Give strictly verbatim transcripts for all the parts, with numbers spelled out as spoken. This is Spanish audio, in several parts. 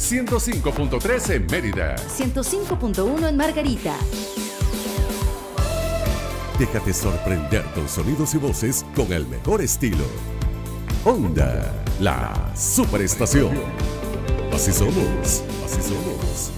ciento cinco punto tres en Mérida, ciento cinco punto uno en Margarita. Déjate sorprender con sonidos y voces con el mejor estilo. Onda, la superestación. Así somos, así somos.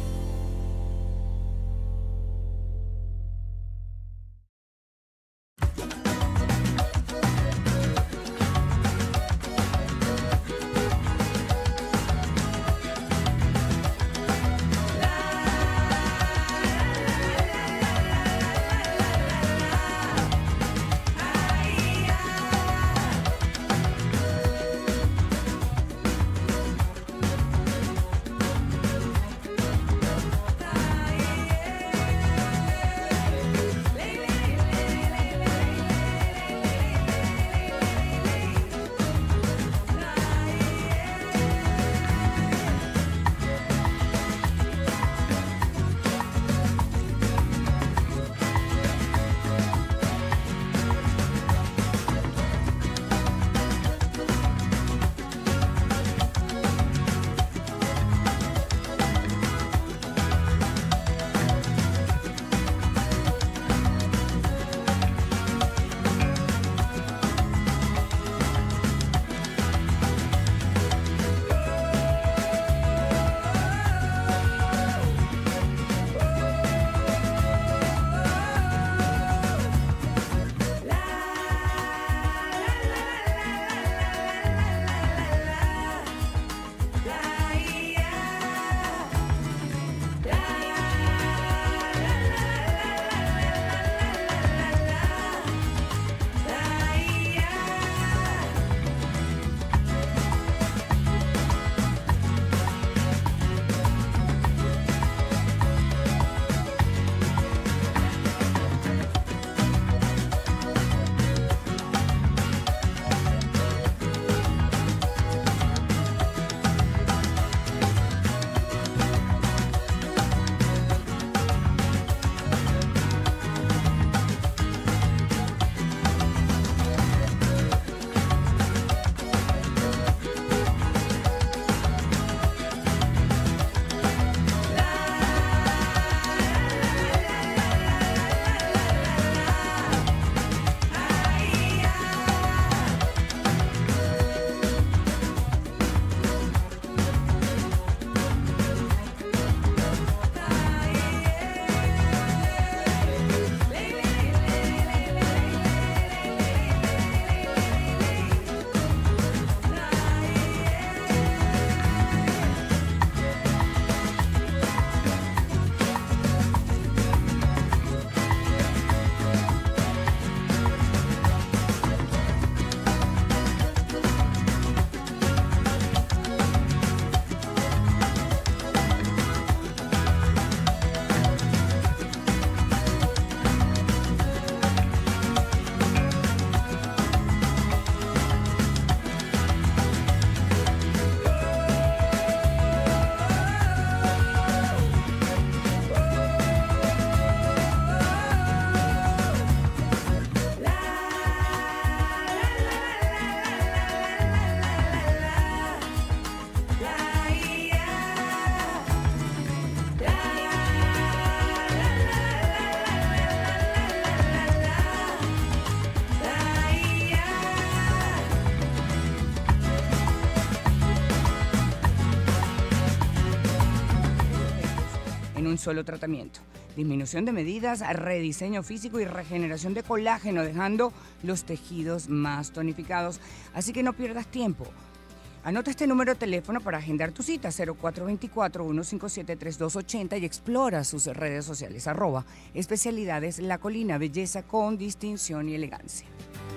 Un solo tratamiento. Disminución de medidas, rediseño físico y regeneración de colágeno, dejando los tejidos más tonificados. Así que no pierdas tiempo. Anota este número de teléfono para agendar tu cita, cero cuatro dos cuatro, uno cinco siete, tres dos ocho cero, y explora sus redes sociales, arroba especialidades La Colina, belleza con distinción y elegancia.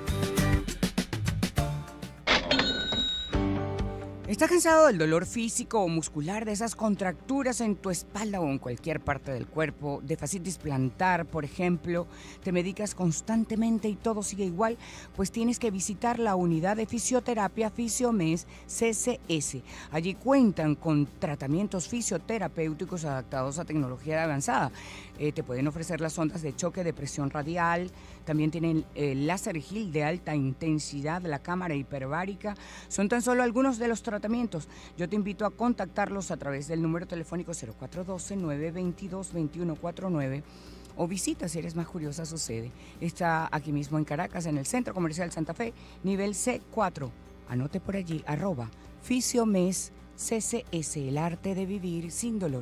¿Estás cansado del dolor físico o muscular, de esas contracturas en tu espalda o en cualquier parte del cuerpo, de fascitis plantar, por ejemplo? ¿Te medicas constantemente y todo sigue igual? Pues tienes que visitar la unidad de fisioterapia Fisiomes C C S. Allí cuentan con tratamientos fisioterapéuticos adaptados a tecnología avanzada. Eh, te pueden ofrecer las ondas de choque de presión radial, también tienen el láser G I L de alta intensidad, la cámara hiperbárica. Son tan solo algunos de los tratamientos tratamientos. Yo te invito a contactarlos a través del número telefónico cero cuatro uno dos, nueve dos dos, dos uno cuatro nueve o visita, si eres más curiosa, su sede. Está aquí mismo en Caracas, en el Centro Comercial Santa Fe, nivel C cuatro. Anote por allí, arroba Fisiomes C C S, el arte de vivir sin dolor.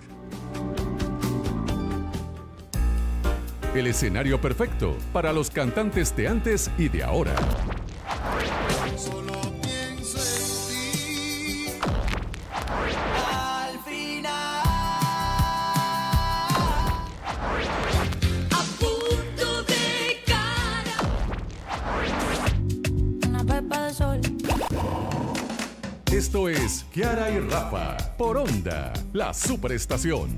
El escenario perfecto para los cantantes de antes y de ahora. Solo pienso en ti. Al final, a punto de cara. Una pepa de sol. Esto es Kiara y Rafa por Onda, la superestación.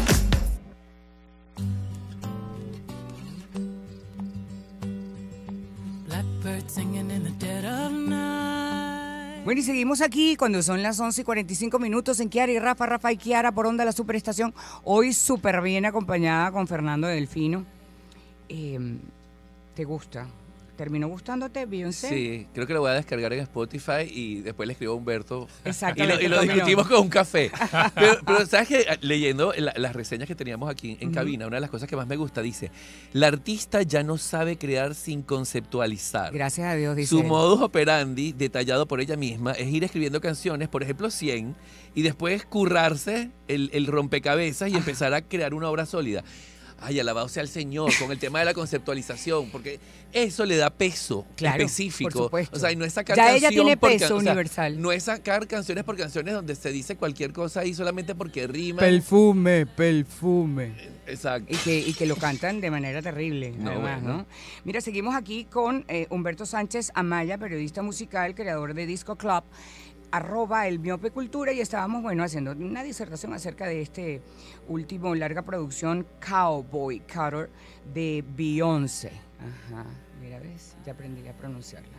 Bueno, y seguimos aquí cuando son las once y cuarenta y cinco minutos en Kiara y Rafa, Rafa y Kiara por Onda, la superestación. Hoy súper bien acompañada con Fernando Delfino. Eh, ¿Te gusta? ¿Terminó gustándote Beyoncé? Sí, creo que lo voy a descargar en Spotify y después le escribo a Humberto. Exactamente. Y lo, y lo discutimos con un café. Pero, pero ¿sabes qué? Leyendo la, las reseñas que teníamos aquí en, en cabina, una de las cosas que más me gusta dice, la artista ya no sabe crear sin conceptualizar. Gracias a Dios, dice Su él. modus operandi, detallado por ella misma, es ir escribiendo canciones, por ejemplo cien, y después currarse el, el rompecabezas y Ah. empezar a crear una obra sólida. Ay, alabado sea el Señor, con el tema de la conceptualización, porque eso le da peso Claro, específico. por supuesto. O sea, y no es sacar Ya canción ella tiene por peso can- o sea, universal. no es sacar canciones por canciones donde se dice cualquier cosa ahí solamente porque rima. Perfume, perfume. Exacto. Y que, y que lo cantan de manera terrible, No, además, bueno. ¿no? Mira, seguimos aquí con eh, Humberto Sánchez Amaya, periodista musical, creador de Disco Club, arroba el Miope Cultura, y estábamos, bueno, haciendo una disertación acerca de este último larga producción Cowboy Carter de Beyoncé. Ajá, mira, ves, ya aprendí a pronunciarla.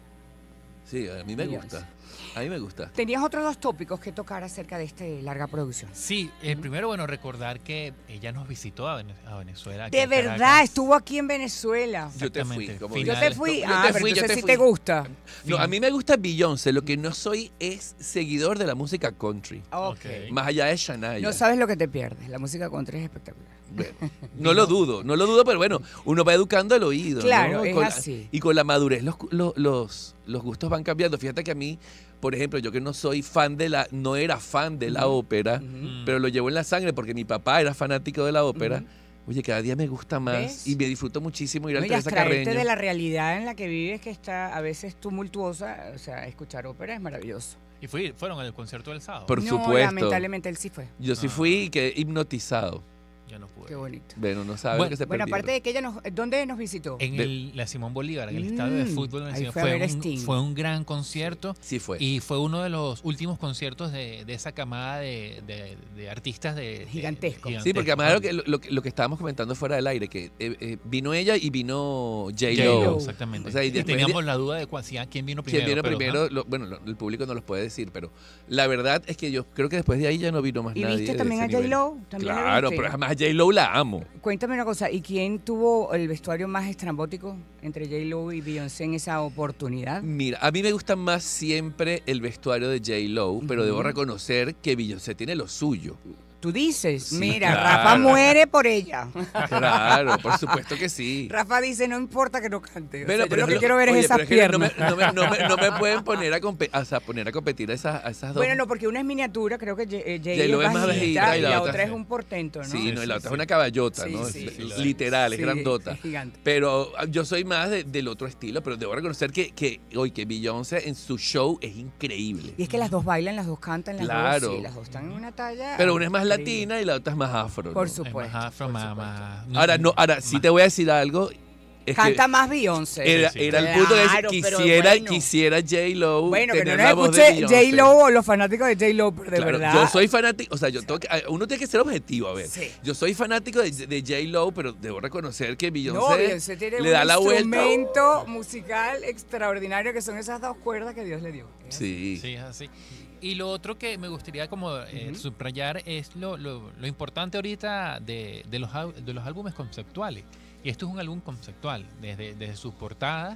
Sí, a mí me Beyoncé. gusta. A mí me gusta. Tenías otros dos tópicos que tocar acerca de esta larga producción. Sí, eh, primero, bueno, recordar que ella nos visitó a, Vene- a Venezuela. aquí De en verdad, Caracas. estuvo aquí en Venezuela. Yo te fui. Exactamente. Como Final. Yo te fui, Yo ah, te pero fui, yo entonces te sí fui. te gusta. No, a mí me gusta Beyoncé, lo que no soy es seguidor de la música country. Ok. Ok. Más allá de Shania. No sabes lo que te pierdes. La música country es espectacular. Bueno, no lo dudo, no lo dudo, pero bueno, uno va educando el oído. Claro, ¿no? Y es con la- así. y con la madurez los, los, los, los gustos van cambiando. Fíjate que a mí, por ejemplo, yo que no soy fan de la, no era fan de la ópera, Mm. pero lo llevo en la sangre porque mi papá era fanático de la ópera. Oye, cada día me gusta más ¿Ves? y me disfruto muchísimo ir No, al y Teresa abstraerte Carreño. de la realidad en la que vives, que está a veces tumultuosa. O sea, escuchar ópera es maravilloso. Y fui, fueron al concierto del sábado. Por no, supuesto. lamentablemente él sí fue. Yo sí Ah. fui y quedé hipnotizado. Yo no pude. Qué bonito. Bueno, no saben Bueno, que se Bueno, perdieron. aparte de que ella nos... ¿Dónde nos visitó? En De- el, la Simón Bolívar, en el Mm, estadio de fútbol. en el ahí Simón. fue a fue, ver a un, Sting. fue un gran concierto Sí fue. y fue uno de los últimos conciertos de, de esa camada de, de- de artistas de, de- Gigantesco. Sí, porque además lo que, lo, que- lo que estábamos comentando fuera del aire, que eh, eh, vino ella y vino J-Lo. J-Lo. Exactamente. O sea, y y después teníamos de- la duda de cuál, si, ah, quién vino primero. ¿Quién vino pero, primero? ¿no? Lo- bueno, lo- el público no los puede decir, pero la verdad es que yo creo que después de ahí ya no vino más ¿Y nadie. viste de también ese a nivel. J-Lo? ¿También la Claro, viste? pero además a J-Lo la amo. Cuéntame una cosa, ¿y quién tuvo el vestuario más estrambótico entre J-Lo y Beyoncé en esa oportunidad? Mira, a mí me gusta más siempre el vestuario de J-Lo, pero debo reconocer que Beyoncé tiene lo suyo. Tú dices, Sí, mira, claro. Rafa muere por ella. Claro, por supuesto que sí. Rafa dice, no importa que no cante. O Bueno, sea, yo pero lo que lo- quiero ver oye, es esas pero es que no me- piernas. No me, no me- no me pueden poner a, compe- o sea, poner a competir a esas, a esas dos. Bueno, no, porque una es miniatura, creo que J- eh, J-Lo J-Lo es es más bajita bajita y y la, la otra otra es sí. un portento, ¿no? Sí, Sí, no, y sí, la otra sí. es una caballota, Sí, ¿no? sí, Es- sí, es sí. literal, es Sí, grandota. es gigante. Pero ah, yo soy más de- del otro estilo, pero debo reconocer que, que, hoy que Beyoncé en su show es increíble. Y es que las dos bailan, las dos cantan, las Claro. dos, sí, las dos están en una talla. Pero una es más increíble. latina y la otra es más afro. Por ¿no? supuesto. Es más afro, por más- supuesto. más- Ahora, no, ahora sí más- te voy a decir algo. Es que Canta más Beyoncé. era, Sí, sí. era el punto de Claro, decir, pero quisiera, bueno. quisiera J-Lo Bueno, que no tener nos la voz de escuche Beyoncé. J-Lo o los fanáticos de J-Lo, pero de Claro, verdad. yo soy fanático, o sea, yo tengo que- uno tiene que ser objetivo, a ver. Sí. Yo soy fanático de, de J-Lo, pero debo reconocer que No, Beyoncé, Beyoncé tiene le un da la vuelta. instrumento musical extraordinario que son esas dos cuerdas que Dios le dio. Es así. Sí. Sí, es así. Y lo otro que me gustaría como eh, Ujú. subrayar es lo, lo- lo importante ahorita de, de los, al- de los álbumes conceptuales. Y esto es un álbum conceptual, desde, desde sus portadas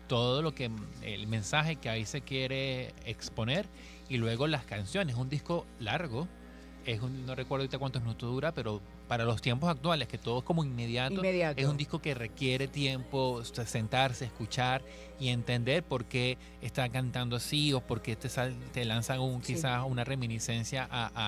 todo lo que el mensaje que ahí se quiere exponer y luego las canciones. Es un disco largo, es un, no recuerdo ahorita cuántos minutos dura, pero para los tiempos actuales, que todo es como inmediato, Inmediato. es un disco que requiere tiempo, o sea, sentarse, escuchar y entender por qué está cantando así o por qué te, sal, te lanzan un, Sí. quizás una reminiscencia a, a,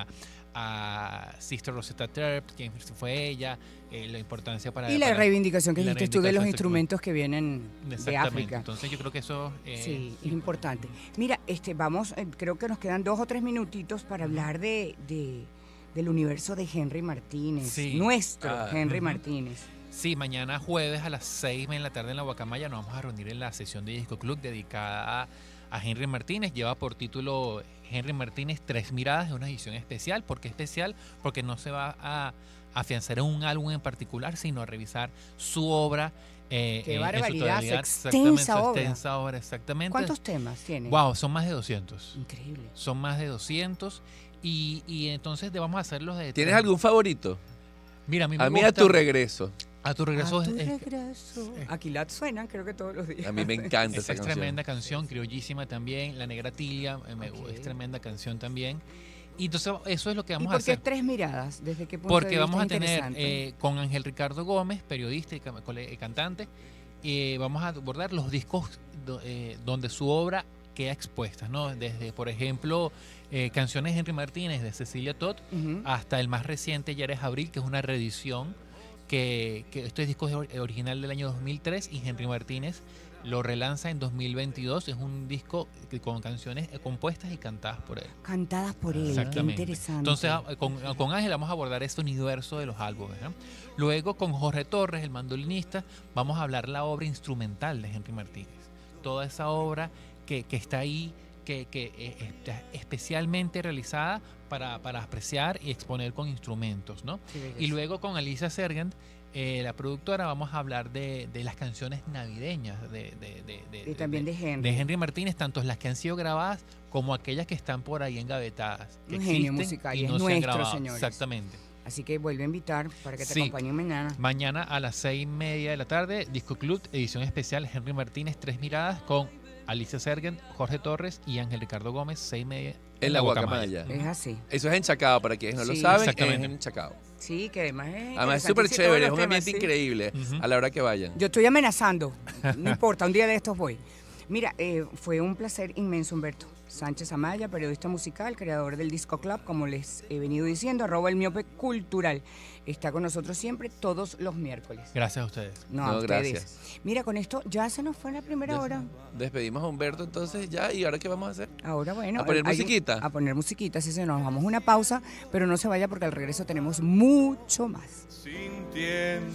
a Sister Rosetta Tharpe, quién fue ella, eh, la importancia para... Y la para- reivindicación que y la dijiste tú de los reivindicación, instrumentos que vienen de Exactamente. África. Entonces yo creo que eso... eh, Sí, es importante. Mira, este, vamos, eh, creo que nos quedan dos o tres minutitos para hablar de, de- del universo de Henry Martínez, Sí. nuestro Ah, Henry ujú. Martínez. Sí, mañana jueves a las seis de la tarde en la Guacamaya nos vamos a reunir en la sesión de Disco Club dedicada a, a Henry Martínez. Lleva por título Henry Martínez Tres Miradas, es una edición especial. ¿Por qué especial? Porque no se va a afianzar en un álbum en particular, sino a revisar su obra. Eh, Qué en- en su barbaridad, su totalidad. extensa Exactamente, su obra. extensa obra, exactamente. ¿Cuántos temas tiene? Wow, son más de doscientos. Increíble. Son más de doscientos. Y, y entonces de- vamos a hacerlos de... ¿Tienes tres- algún favorito? Mira, a mí me A mí a gusta- tu regreso. A tu regreso. A tu es- regreso. Aquí la suenan, creo que todos los días. A mí me encanta Esa esa es canción. tremenda canción, criollísima también. La Negra Tilia eh, me- Ok. es tremenda canción también. Y entonces eso es lo que ¿Y vamos a por qué hacer. tres miradas? ¿Desde qué punto Porque de vista vamos a es tener interesante? eh, con Ángel Ricardo Gómez, periodista y cam- cole- eh, cantante, eh, vamos a abordar los discos do- eh, donde su obra queda expuesta, ¿no? Desde, por ejemplo, eh, canciones de Henry Martínez de Cecilia Todd Ujú. hasta el más reciente Ya eres Abril, que es una reedición que, que este disco es or- original del año dos mil tres y Henry Martínez lo relanza en dos mil veintidós. Es un disco que- con canciones eh, compuestas y cantadas por él. Cantadas por él, qué Exactamente. interesante. Entonces, ah, con, con Ángel vamos a abordar este universo de los álbumes, ¿no? Luego, con Jorge Torres, el mandolinista, vamos a hablar la obra instrumental de Henry Martínez. Toda esa obra que, que está ahí, que, que eh, está especialmente realizada para, para apreciar y exponer con instrumentos, ¿no? Qué belleza. Y luego con Alicia Sergent, eh, la productora, vamos a hablar de, de las canciones navideñas de, de, de, de- Y también de Henry. de Henry Martínez, tanto las que han sido grabadas como aquellas que están por ahí engavetadas. Que Un genio existen musical, y y es no se han nuestro, grabado. señores. Exactamente. Así que vuelve a invitar para que te Sí. acompañen mañana. Mañana a las seis y media de la tarde, Disco Club, edición especial Henry Martínez, Tres Miradas, con Alicia Sergent, Jorge Torres y Ángel Ricardo Gómez, seis y media. En la Guacamaya. Es así. Eso es en Chacao, para quienes no lo Sí, saben, es exactamente. en Chacao. Sí, que además es. Además es súper interesantísimo chévere, es todos un los temas, ambiente sí. increíble Ujú. a la hora que vayan. Yo estoy amenazando. No importa, un día de estos voy. Mira, eh, fue un placer inmenso, Humberto Sánchez Amaya, periodista musical, creador del Disco Club, como les he venido diciendo, arroba el miope cultural. Está con nosotros siempre todos los miércoles. Gracias a ustedes. No, a No, ustedes. gracias. Mira, con esto ya se nos fue la primera Ya hora. Despedimos a Humberto entonces ya, ¿y ahora qué vamos a hacer? Ahora, bueno. ¿A poner hay un- musiquita? A poner musiquita, sí, se nos vamos a una pausa, pero no se vaya porque al regreso tenemos mucho más. Sintiendo.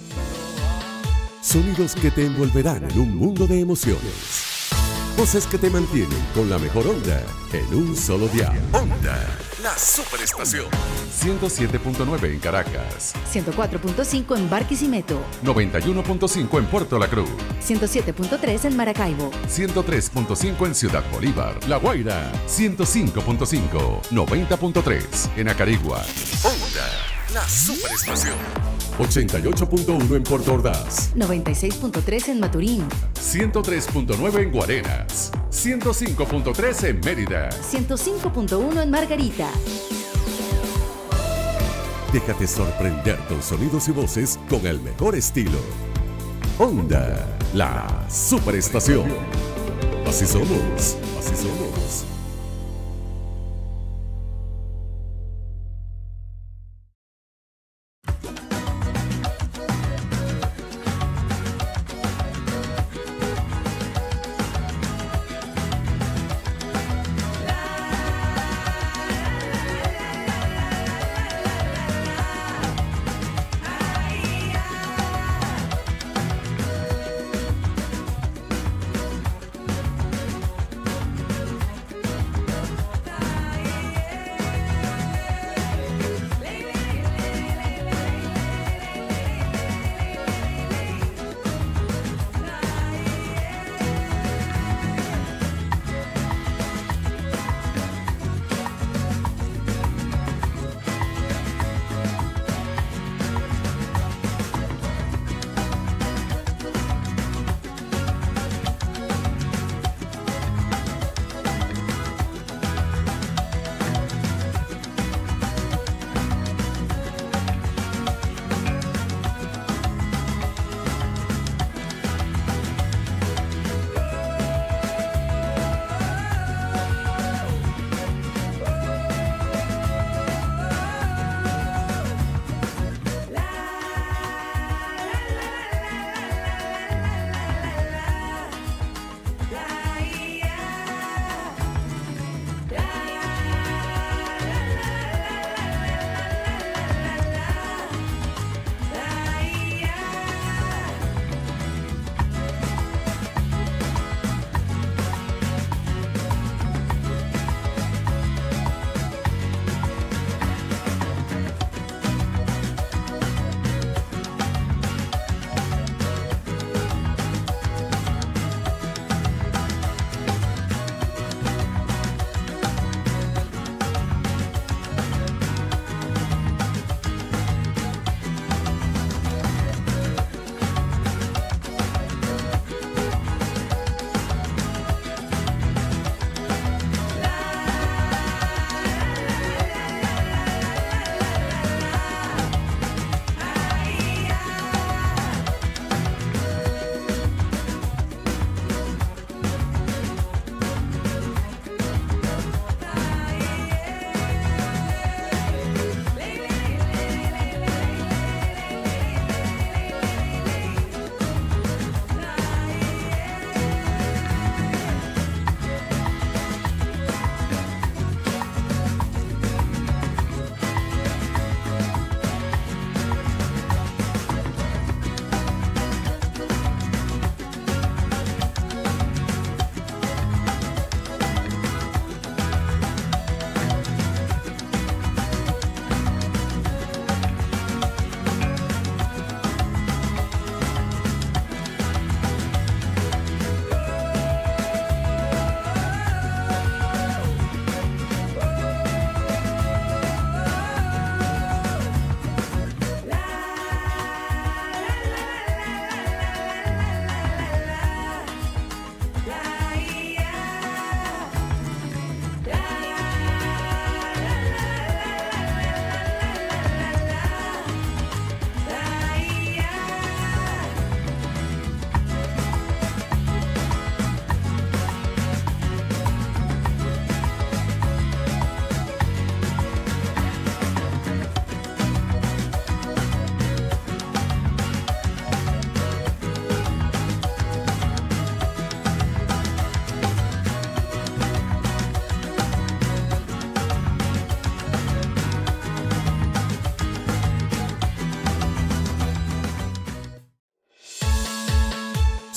Sonidos que te envolverán en un mundo de emociones. Voces que te mantienen con la mejor onda en un solo dial. Onda, la superestación. ciento siete punto nueve en Caracas, ciento cuatro punto cinco en Barquisimeto, noventa y uno punto cinco en Puerto La Cruz, ciento siete punto tres en Maracaibo, ciento tres punto cinco en Ciudad Bolívar, La Guaira, ciento cinco punto cinco, noventa punto tres en Acarigua, Onda, la superestación. ochenta y ocho punto uno en Puerto Ordaz, noventa y seis punto tres en Maturín, ciento tres punto nueve en Guarenas, ciento cinco punto tres en Mérida. ciento cinco punto uno en Margarita. Déjate sorprender con sonidos y voces con el mejor estilo. Onda, la superestación. Así somos, así somos.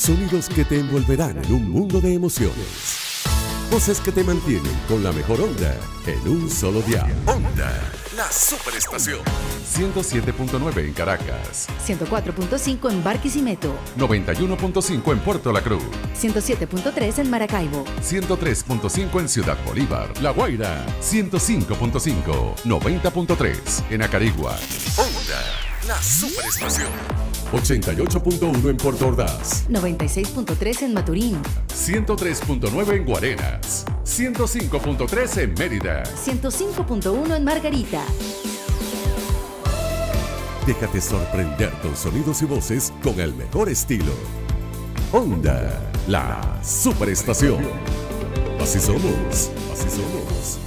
Sonidos que te envolverán en un mundo de emociones. Voces que te mantienen con la mejor onda en un solo dial. Onda, la superestación. ciento siete punto nueve en Caracas, ciento cuatro punto cinco en Barquisimeto, noventa y uno punto cinco en Puerto La Cruz, ciento siete punto tres en Maracaibo, ciento tres punto cinco en Ciudad Bolívar, La Guaira, ciento cinco punto cinco, noventa punto tres en Acarigua. Onda, la superestación. ochenta y ocho punto uno en Puerto Ordaz, noventa y seis punto tres en Maturín, ciento tres punto nueve en Guarenas, ciento cinco punto tres en Mérida. ciento cinco punto uno en Margarita. Déjate sorprender con sonidos y voces con el mejor estilo. Onda, la superestación. Así somos, así somos.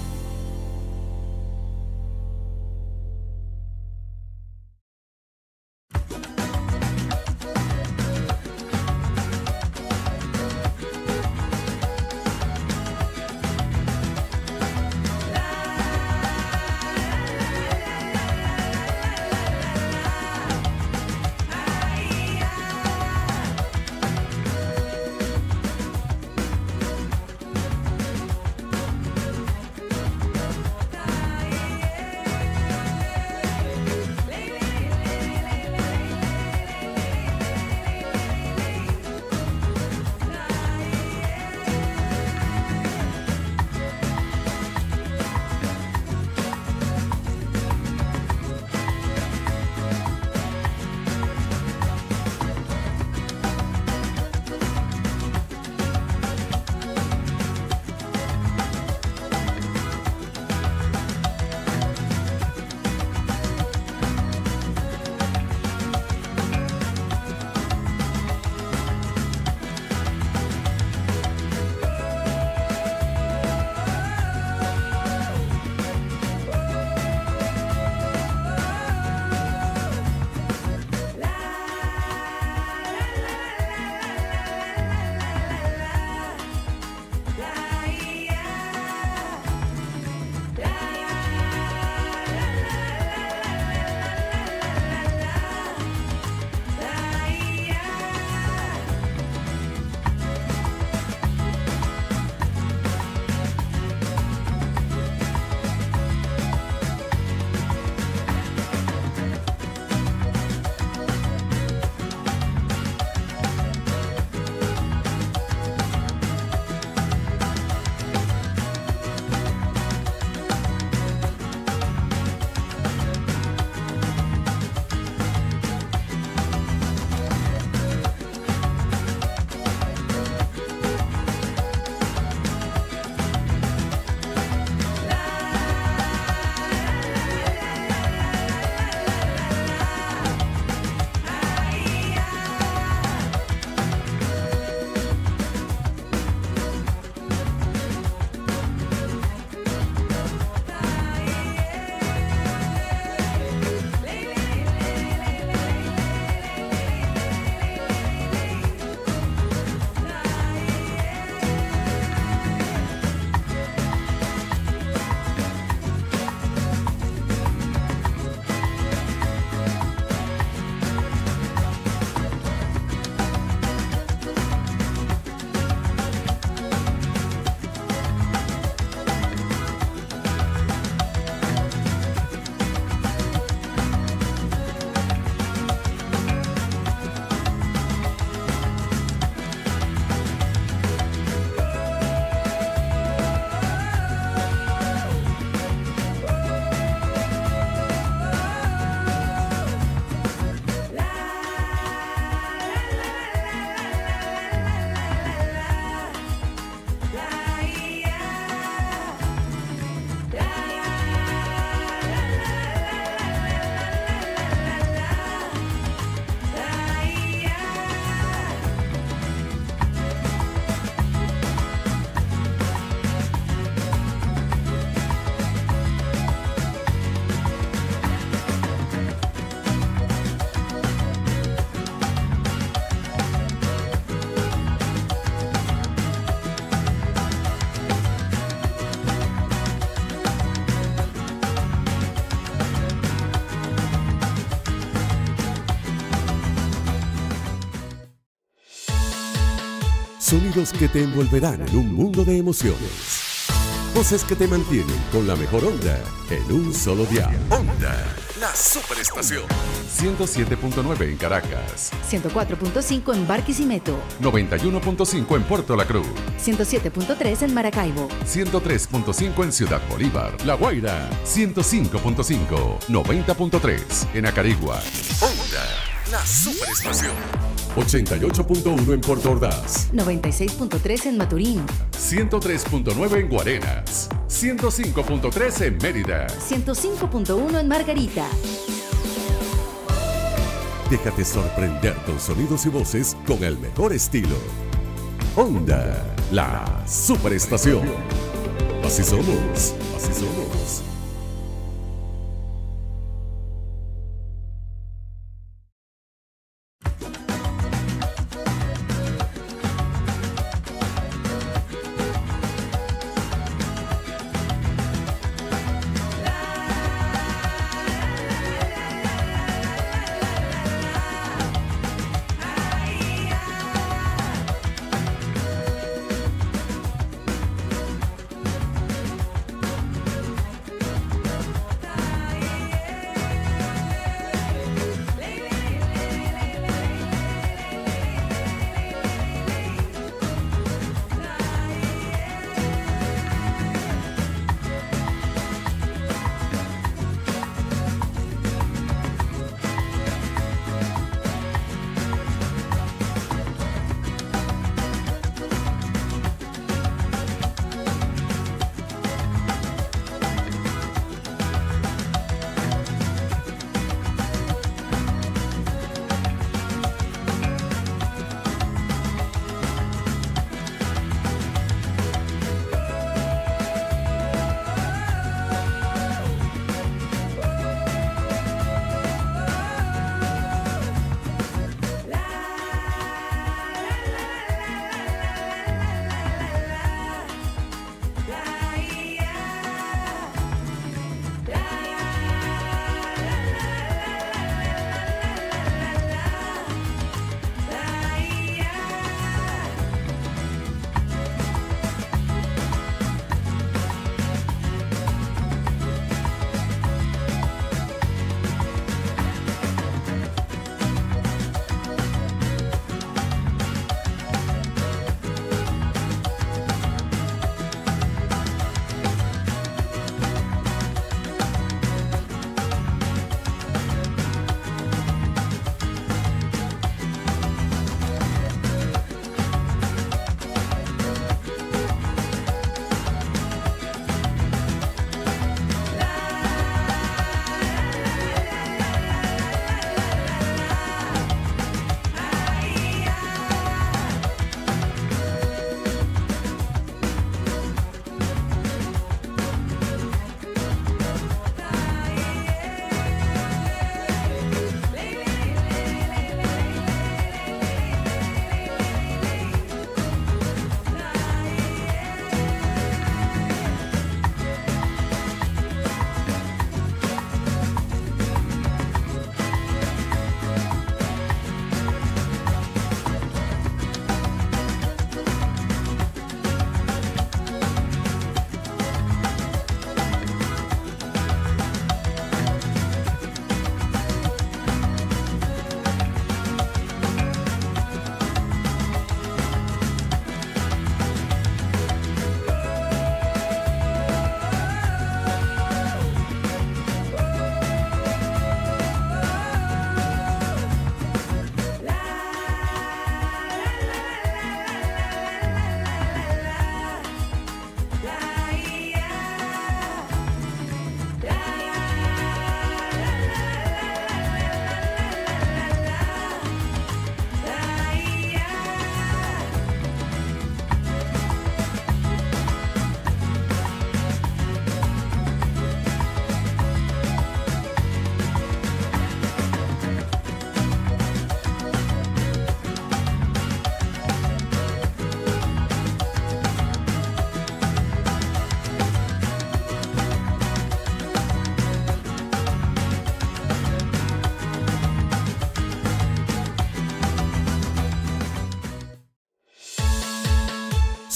Sonidos que te envolverán en un mundo de emociones. Voces que te mantienen con la mejor onda en un solo dial. Onda, la superestación. ciento siete punto nueve en Caracas, ciento cuatro punto cinco en Barquisimeto, noventa y uno punto cinco en Puerto La Cruz, ciento siete punto tres en Maracaibo, ciento tres punto cinco en Ciudad Bolívar, La Guaira, ciento cinco punto cinco, noventa punto tres en Acarigua. Onda, la superestación. ochenta y ocho punto uno en Puerto Ordaz, noventa y seis punto tres en Maturín, ciento tres punto nueve en Guarenas, ciento cinco punto tres en Mérida. ciento cinco punto uno en Margarita. Déjate sorprender con sonidos y voces con el mejor estilo. Onda, la superestación. Así somos, así somos.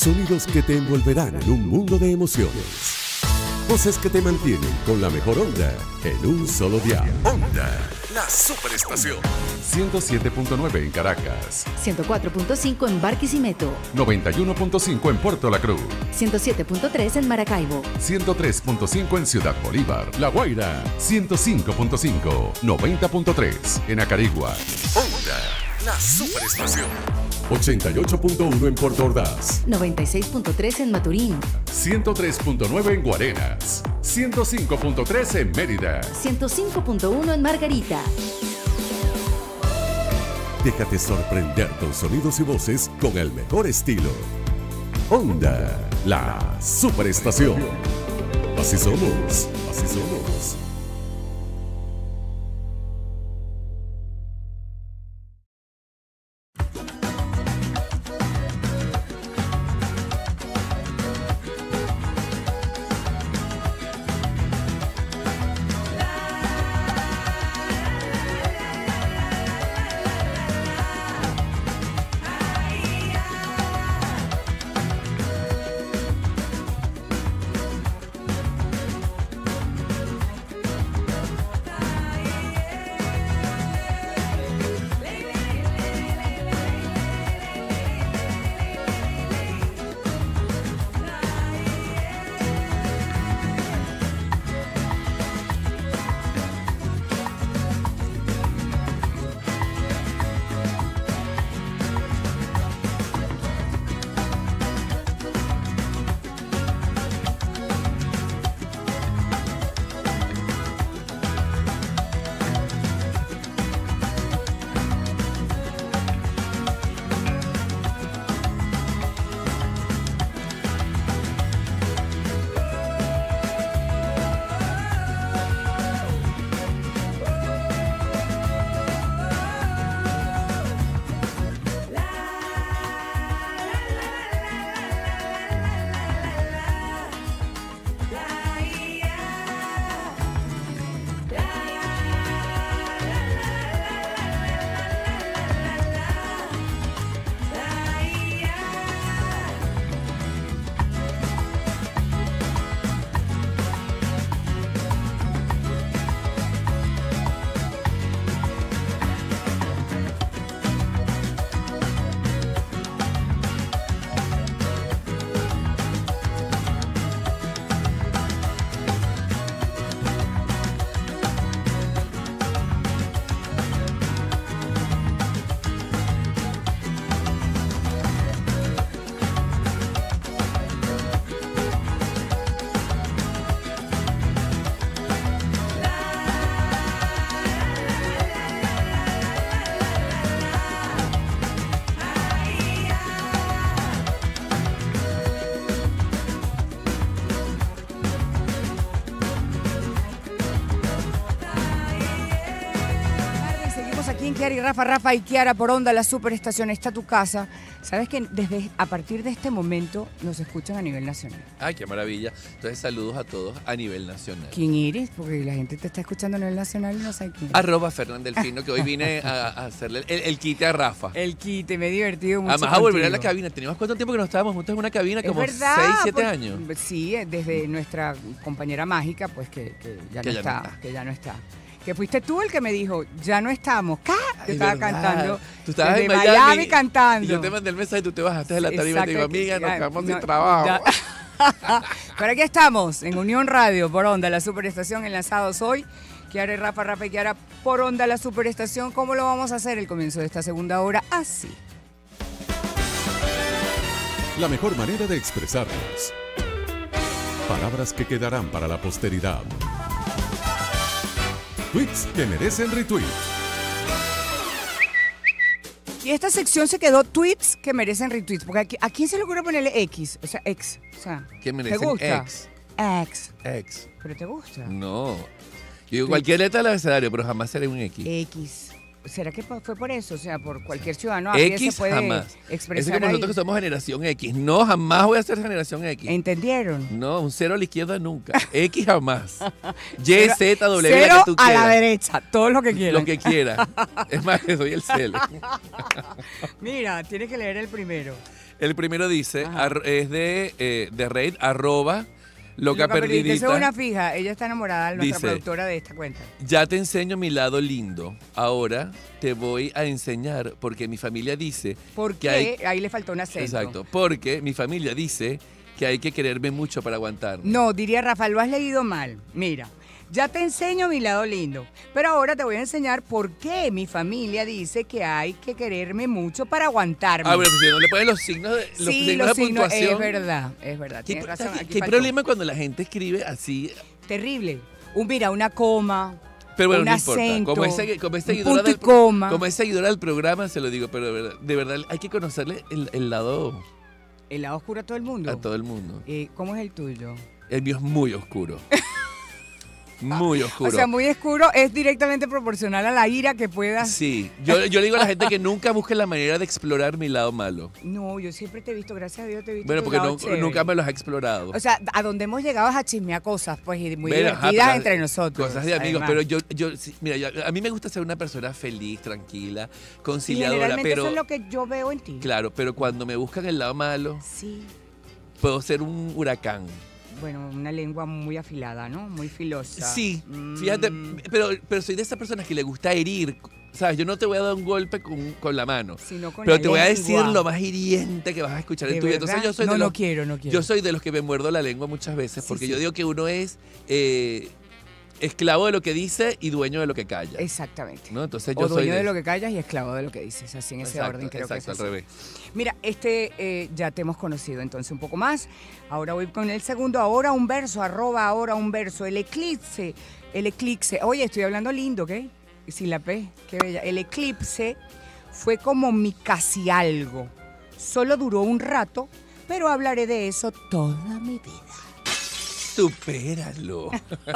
Sonidos que te envolverán en un mundo de emociones. Voces que te mantienen con la mejor onda en un solo dial. Onda, la superestación. ciento siete punto nueve en Caracas, ciento cuatro punto cinco en Barquisimeto, noventa y uno punto cinco en Puerto La Cruz, ciento siete punto tres en Maracaibo, ciento tres punto cinco en Ciudad Bolívar, La Guaira, ciento cinco punto cinco, noventa punto tres en Acarigua. Onda, la superestación. ochenta y ocho punto uno en Puerto Ordaz, noventa y seis punto tres en Maturín, ciento tres punto nueve en Guarenas, ciento cinco punto tres en Mérida. ciento cinco punto uno en Margarita. Déjate sorprender con sonidos y voces con el mejor estilo. Onda, la superestación. Así somos, así somos. Kiara y Rafa, Rafa y Kiara por Onda, la superestación, está tu casa. Sabes que desde a partir de este momento nos escuchan a nivel nacional. Ay, qué maravilla. Entonces, saludos a todos a nivel nacional. ¿Quién eres? Porque la gente te está escuchando a nivel nacional y no sabe quién. Arroba Fernandelfino, que hoy vine a, a hacerle el, el quite a Rafa. El quite, me he divertido mucho. Además, a volver a la cabina. Teníamos cuánto tiempo que no estábamos juntos en una cabina, Es como verdad, seis, siete por- años. Sí, desde nuestra compañera mágica, pues que, que ya, Que no ya está, no está. que ya no está. Que fuiste tú el que me dijo, ya no estamos. ¡Cá! Yo Ay, estaba verdad. cantando. Tú estabas desde en Miami, cantando. Y yo te mandé el mensaje y tú te bajaste de la tarima y te digo, Exacto, amiga, nos ya, quedamos no, sin trabajo. ya. Pero aquí estamos, en Unión Radio, por Onda, la superestación, enlazados hoy. Kiara y Rafa, Rafa y Kiara, por Onda, la superestación. ¿Cómo lo vamos a hacer el comienzo de esta segunda hora? Así. La mejor manera de expresarnos. Palabras que quedarán para la posteridad. Tweets que merecen retweet. Y esta sección se quedó tweets que merecen retweets. Porque aquí, ¿a quién se le ocurre ponerle X? O sea, X. O sea, Que ¿te merecen gusta? ex. X. Ex. ¿Pero te gusta? No. Yo digo cualquier letra del abecedario, pero jamás seré un X. X. ¿Será que fue por eso? O sea, por cualquier ciudadano a pie X se puede jamás. Es expresar como ahí. nosotros que somos generación X. No, jamás voy a ser generación X. ¿Entendieron? No, un cero a la izquierda nunca. X jamás. Y, Cero- Z, W, Cero la que tú a la quieras. derecha, todo lo que quieran. Lo que quiera. Es más, que soy el celo. Mira, tienes que leer el primero. El primero dice, Ajá. ar- es de, eh, de Raid, arroba, loca, Loca Perdidita. Esa perdidita. es una fija. Ella está enamorada, nuestra Dice, productora de esta cuenta. Ya te enseño mi lado lindo. Ahora te voy a enseñar porque mi familia dice ¿Por que qué? hay... Ahí le faltó un acento. Exacto, porque mi familia dice que hay que quererme mucho para aguantarme. No, diría Rafa, lo has leído mal. Mira, ya te enseño mi lado lindo, pero ahora te voy a enseñar por qué mi familia dice que hay que quererme mucho para aguantarme. Ah, bueno, pues si no le ponen los signos de, los sí, signos los de signos, puntuación. es verdad, es verdad. ¿Qué, Tienes razón. ¿qué- aquí qué faltó. problema cuando la gente escribe así? Terrible. Un, mira, una coma. Pero bueno, un no importa. acento, Como es, segui- como es un seguidora punto y del, coma. como es seguidora del programa, se lo digo, pero de verdad, de verdad hay que conocerle el, el lado El lado oscuro a todo el mundo. a todo el mundo. Eh, ¿Cómo es el tuyo? El mío es muy oscuro. Muy oscuro. O sea, muy oscuro es directamente proporcional a la ira que puedas. Sí, yo, yo le digo a la gente que nunca busque la manera de explorar mi lado malo. No, yo siempre te he visto, gracias a Dios te he visto. Bueno, tu porque lado no- chévere. nunca me los ha explorado. O sea, a donde hemos llegado es a chismear cosas, pues, y muy Bueno, ajá, divertidas pero- entre nosotros. Cosas de amigos, además. pero yo, yo sí, mira, yo- a mí me gusta ser una persona feliz, tranquila, Y conciliadora, generalmente pero eso es lo que yo veo en ti. claro, pero cuando me buscan el lado malo, Sí. puedo ser un huracán. Bueno, una lengua muy afilada, ¿no? Muy filosa. Sí, Mm. fíjate, pero, pero soy de esas personas que le gusta herir. ¿Sabes? Yo no te voy a dar un golpe con, con la mano. Sino con Pero la te voy a lengua. decir lo más hiriente que vas a escuchar en ¿De tu vida. Entonces verdad? yo soy no, de no los, quiero, no quiero. yo soy de los que me muerdo la lengua muchas veces, Sí, porque sí. yo digo que uno es eh, esclavo de lo que dice y dueño de lo que calla. Exactamente. ¿no? Entonces yo O soy dueño de de lo que callas y esclavo de lo que dices. Así en ese Exacto, orden creo exacto, que es al así. revés. Mira, este eh, ya te hemos conocido entonces un poco más. Ahora voy con el segundo. Ahora un verso, arroba ahora un verso. El eclipse, el eclipse. Oye, estoy hablando lindo, ¿qué? Sin la P, qué bella. El eclipse fue como mi casi algo. Solo duró un rato, pero hablaré de eso toda mi vida. Supéralo.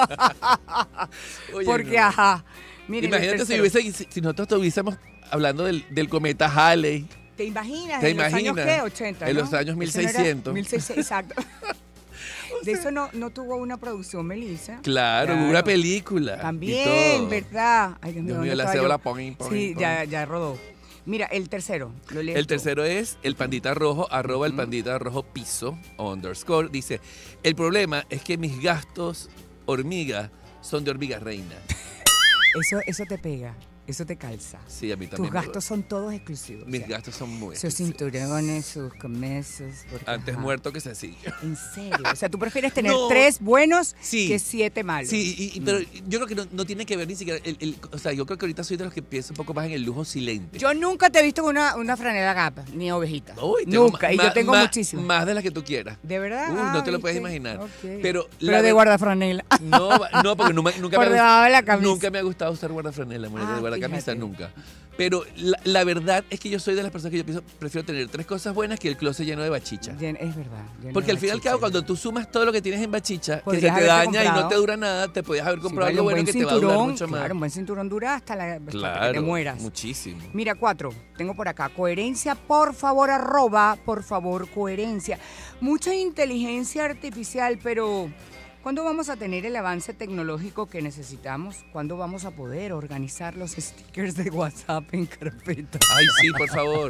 Oye, Porque, no. ajá. Miren, el Imagínate si, tercero. hubiese, si, si nosotros estuviésemos hablando del, del cometa Halley. ¿Te imaginas? ¿Te ¿En los años imaginas? qué? ochenta, En ¿no? los años Eso mil no era- seiscientos. mil seiscientos, exacto. De eso no, no tuvo una producción, Melissa. Claro, hubo una película. y También, todo. ¿verdad? Ay, Dios mío, Dios mío, ¿dónde la estaba cédula, yo? pon, pon, Sí, pon. ya, ya rodó. Mira, el tercero, lo lees El tú. tercero es el pandita rojo, arroba el pandita rojo piso, underscore. Dice, el problema es que mis gastos hormiga son de hormiga reina. Eso, eso te pega, eso te calza. Sí, a mí Tus también. me gastos son todos exclusivos. Mis o sea, gastos son muy sus exclusivos. cinturones, sus comesos. porque, Antes ajá. muerto que sencillo. En serio. O sea, tú prefieres tener No. tres buenos Sí. que siete malos. Sí, y- y- pero yo creo que no, no tiene que ver ni siquiera. El, el- o sea, yo creo que ahorita soy de los que pienso un poco más en el lujo silente. Yo nunca te he visto con una, una franela Gap, ni ovejita. Uy, tengo nunca. ma- Y yo ma- tengo ma- muchísimas. Más de las que tú quieras. ¿De verdad? Uy, Ah, no te lo puedes ¿viste? imaginar. Ok. Pero, Pero la de ver- guardafranela. No, va- no, porque nunca, nunca, Por me, ha debajo de la gust- camisa. nunca me ha gustado usar guardafranela, mujer, Ah, de guardacamisa fíjate. nunca. Pero la, la verdad es que yo soy de las personas que yo pienso, prefiero tener tres cosas buenas que el closet lleno de bachicha. Llen- Es verdad. lleno Porque de al fin y al bachicha. cabo, cuando tú sumas todo lo que tienes en bachicha, que se Podrías te haberte daña y no comprado. te dura nada, te podías haber Sí, comprado vale, algo un bueno buen que te va a durar cinturón, mucho más. Claro, un buen cinturón dura hasta, la, hasta que te Claro, mueras. muchísimo. Mira, cuatro. Tengo por acá. Coherencia, por favor, arroba, por favor, coherencia. Mucha inteligencia artificial, pero ¿cuándo vamos a tener el avance tecnológico que necesitamos? ¿Cuándo vamos a poder organizar los stickers de WhatsApp en carpeta? Ay, sí, por favor.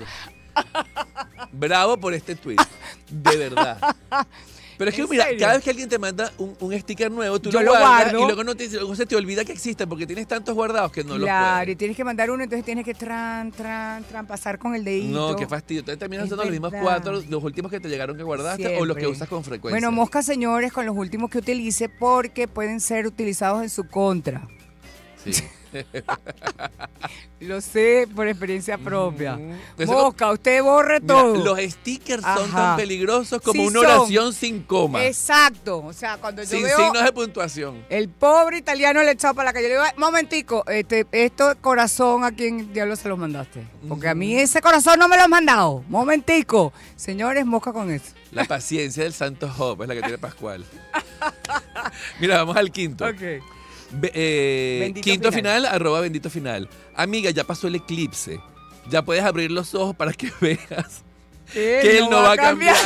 Bravo por este tweet. De verdad. Pero es que, ¿En mira, serio? cada vez que alguien te manda un, un sticker nuevo, tú Yo lo lo guardas guardo. y luego, no te, luego se te olvida que existen porque tienes tantos guardados que no los Claro, y puedes. tienes que mandar uno, entonces tienes que tran, tran, tran, pasar con el dedito. No, qué fastidio. Entonces terminas Es usando los mismos verdad. cuatro, los últimos que te llegaron que guardaste o los que Siempre. usas con frecuencia. Bueno, mosca, señores, con los últimos que utilice porque pueden ser utilizados en su contra. Sí. Lo sé por experiencia propia. Ujú. Eso- Mosca, usted borre Mira, todo. los stickers son Ajá. tan peligrosos como Sí una son. oración sin coma. Exacto. O sea, cuando yo Sin veo signos de puntuación. el pobre italiano le echado para la calle, yo le digo, "Ay, momentico, este, esto corazón, ¿a quién diablo se los mandaste? Porque a mí ese corazón no me lo han mandado. Momentico. Señores, mosca con eso. La paciencia del santo Job es la que tiene Pascual. Mira, vamos al quinto. Ok. Be- eh, Bendito quinto final. final. arroba bendito final. Amiga, ya pasó el eclipse. Ya puedes abrir los ojos para que veas que él no va a cambiar.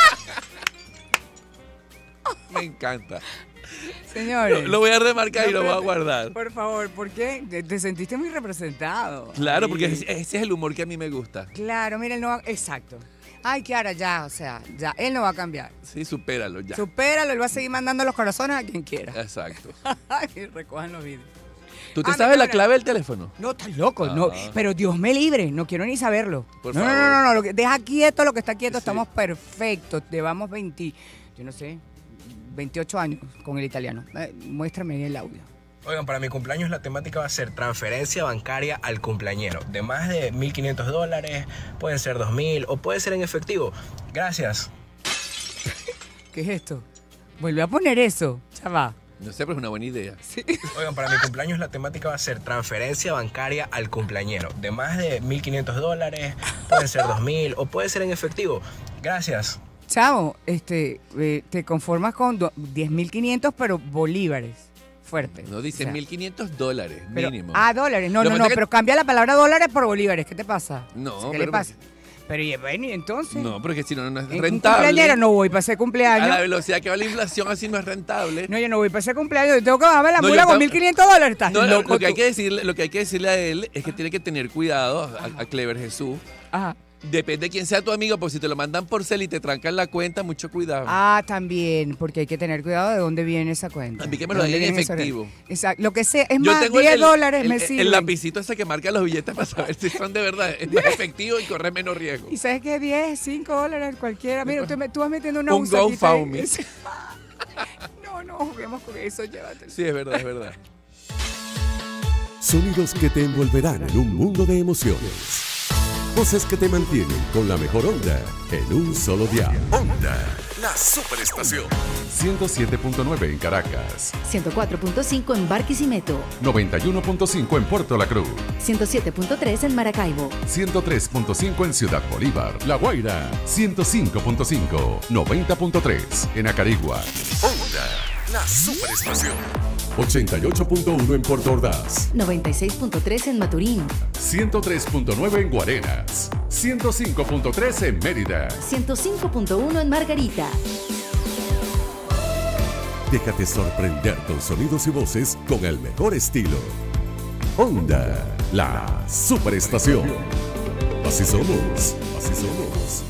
Me encanta. Señores. Lo, lo voy a remarcar y No, lo voy a espérate. guardar. Por favor, ¿por qué? Te, te sentiste muy representado. Claro, porque Ahí. ese, ese es el humor que a mí me gusta. Claro, mira, él no va- exacto. Ay, Kiara, ya, o sea, ya, él no va a cambiar. Sí, supéralo ya. Supéralo, él va a seguir mandando los corazones a quien quiera. Exacto. Ay, recojan los vídeos. ¿Tú te Ah, sabes la mira. clave del teléfono? No, estás loco, Ah. no. Pero Dios me libre, no quiero ni saberlo. Por no, favor. no, no, no, lo que- deja quieto lo que está quieto, Sí. estamos perfectos. Llevamos veinte, yo no sé, veintiocho años con el italiano. Eh, muéstrame el audio. Oigan, para mi cumpleaños la temática va a ser transferencia bancaria al cumpleañero. De más de mil quinientos dólares, pueden ser dos mil o puede ser en efectivo. Gracias. ¿Qué es esto? Vuelve a poner eso, chaval. No sé, pero es una buena idea. Oigan, para mi cumpleaños la temática va a ser transferencia bancaria al cumpleañero. De más de mil quinientos dólares, pueden ser dos mil o puede ser en efectivo. Gracias. Chavo, este, eh, te conformas con do- diez mil quinientos, pero bolívares. Fuerte. No dice O sea, mil quinientos dólares pero- mínimo. Ah, dólares. No, Lo no, que no, pasa es que- pero cambia la palabra dólares por bolívares. ¿Qué te pasa? No, ¿Qué pero- le pasa? Pero y bueno, ¿y entonces? No, porque si no, no es En un rentable. cumpleañero no voy para ese A la cumpleaños. velocidad que va la inflación, así no es rentable. No, yo no voy para ese cumpleaños. Yo tengo que bajarme la No, mula yo con tam- mil quinientos dólares. ¿Estás No, loco lo, que hay tú? que decirle, lo que hay que decirle a él es que tiene que tener cuidado a, a Clever Jesús. Ajá. Depende de quién sea tu amigo, porque si te lo mandan por cel y te trancan la cuenta, mucho cuidado. Ah, también, porque hay que tener cuidado de dónde viene esa cuenta. A mí que me ¿De lo dónde den en viene esa efectivo. cuenta? Exacto. Lo que sea, es Yo más, tengo diez el- dólares el, me el- sirven. el lapicito ese que marca los billetes para saber si son de verdad. Es más efectivo y corre menos riesgo. ¿Y sabes qué? diez, cinco dólares cualquiera. Mira, tú, me- tú vas metiendo una Un busaquita ahí. GoFundMe. No, no, juguemos con eso, llévatelo. Sí, es verdad, es verdad. Sonidos que te envolverán en un mundo de emociones. Voces que te mantienen con la mejor onda en un solo dial. Onda, la superestación. ciento siete punto nueve en Caracas, ciento cuatro punto cinco en Barquisimeto, noventa y uno punto cinco en Puerto La Cruz, ciento siete punto tres en Maracaibo, ciento tres punto cinco en Ciudad Bolívar, La Guaira, ciento cinco punto cinco, noventa punto tres en Acarigua, Onda, la superestación. ochenta y ocho punto uno en Puerto Ordaz. noventa y seis punto tres en Maturín, ciento tres punto nueve en Guarenas, ciento cinco punto tres en Mérida, ciento cinco punto uno en Margarita. Déjate sorprender con sonidos y voces con el mejor estilo. Onda, la superestación. Así somos, así somos.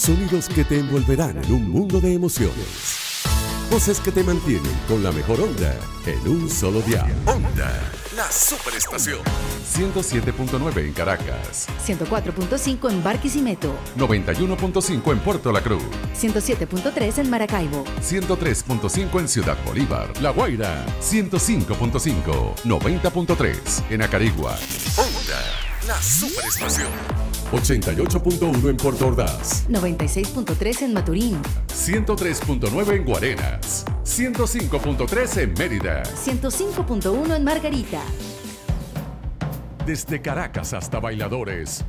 Sonidos que te envolverán en un mundo de emociones. Voces que te mantienen con la mejor onda en un solo dial. Onda, la superestación. ciento siete punto nueve en Caracas, ciento cuatro punto cinco en Barquisimeto, noventa y uno punto cinco en Puerto La Cruz, ciento siete punto tres en Maracaibo, ciento tres punto cinco en Ciudad Bolívar, La Guaira, ciento cinco punto cinco, noventa punto tres en Acarigua. Onda, la superestación. ochenta y ocho punto uno en Puerto Ordaz, noventa y seis punto tres en Maturín, ciento tres punto nueve en Guarenas, ciento cinco punto tres en Mérida. ciento cinco punto uno en Margarita. Desde Caracas hasta Bailadores.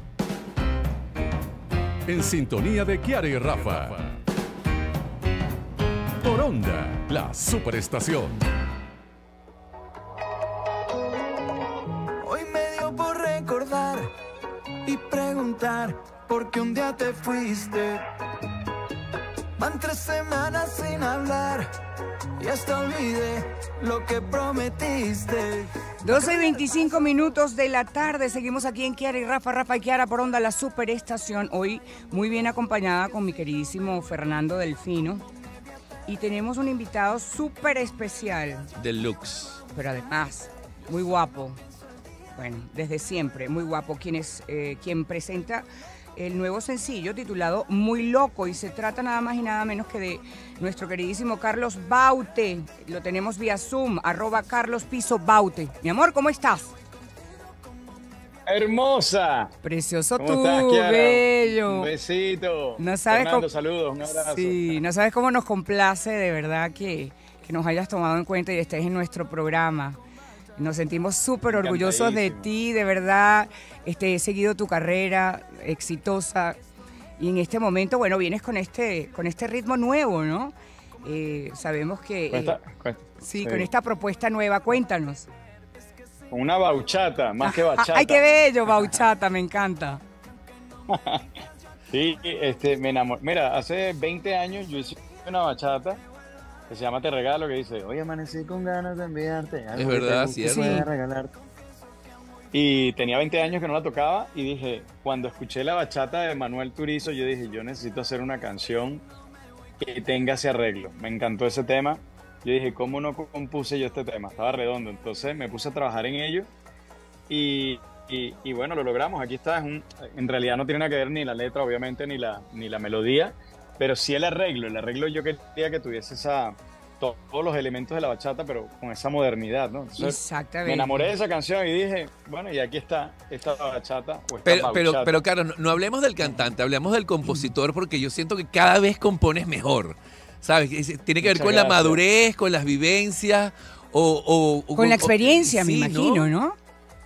En sintonía de Kiara y Rafa. Por Onda, la superestación. Hoy me dio por recordar y preguntar por qué un día te fuiste. Van tres semanas sin hablar y hasta olvidé lo que prometiste. doce y veinticinco minutos de la tarde. Seguimos aquí en Kiara y Rafa, Rafa y Kiara por Onda, la superestación. Hoy muy bien acompañada con mi queridísimo Fernando Delfino. Y tenemos un invitado súper especial. Deluxe. Pero además, muy guapo. Bueno, desde siempre, muy guapo. Quien, es, eh, quien presenta el nuevo sencillo titulado Muy Loco. Y se trata nada más y nada menos que de nuestro queridísimo Carlos Baute. Lo tenemos vía Zoom, arroba Carlos Piso Baute. Mi amor, ¿cómo estás? Hermosa. Precioso ¿Cómo tú, estás, Kiara? bello. Un besito. No sabes Fernando, cómo... saludos, un abrazo. Sí, no sabes cómo nos complace de verdad que, que nos hayas tomado en cuenta y estés en nuestro programa. Nos sentimos súper orgullosos de ti, de verdad. Este, he seguido tu carrera exitosa y en este momento, bueno, vienes con este, con este ritmo nuevo, ¿no? Eh, sabemos que... Con esta- eh, con- sí, sí. con esta propuesta nueva, cuéntanos. Con una bauchata, más que Ah, bachata. ¡Ay, qué bello, bauchata! Me encanta. Sí, este, me enamoré. Mira, hace veinte años yo hice una bachata que se llama Te Regalo, que dice, hoy amanecí con ganas de enviarte algo Es que te verdad, guste, cierto. pueda Sí. regalarte. Y tenía veinte años que no la tocaba y dije, cuando escuché la bachata de Manuel Turizo, yo dije, yo necesito hacer una canción que tenga ese arreglo. Me encantó ese tema. Yo dije, ¿cómo no compuse yo este tema? Estaba redondo. Entonces me puse a trabajar en ello y, y, y bueno, lo logramos. Aquí está. Es un- en realidad no tiene nada que ver ni la letra, obviamente, ni la, ni la melodía, pero sí el arreglo. El arreglo yo quería que tuviese esa, to- todos los elementos de la bachata, pero con esa modernidad, ¿no? Entonces, Exactamente. me enamoré de esa canción y dije, bueno, y aquí está esta bachata o esta Pero, pero, bauchata. pero claro, no, no hablemos del cantante, hablemos del compositor porque yo siento que cada vez compones mejor. ¿Sabes? Es- Tiene que ver Muchas con la gracias. madurez, con las vivencias o... o- o Con la o- experiencia, me sí, imagino, ¿no?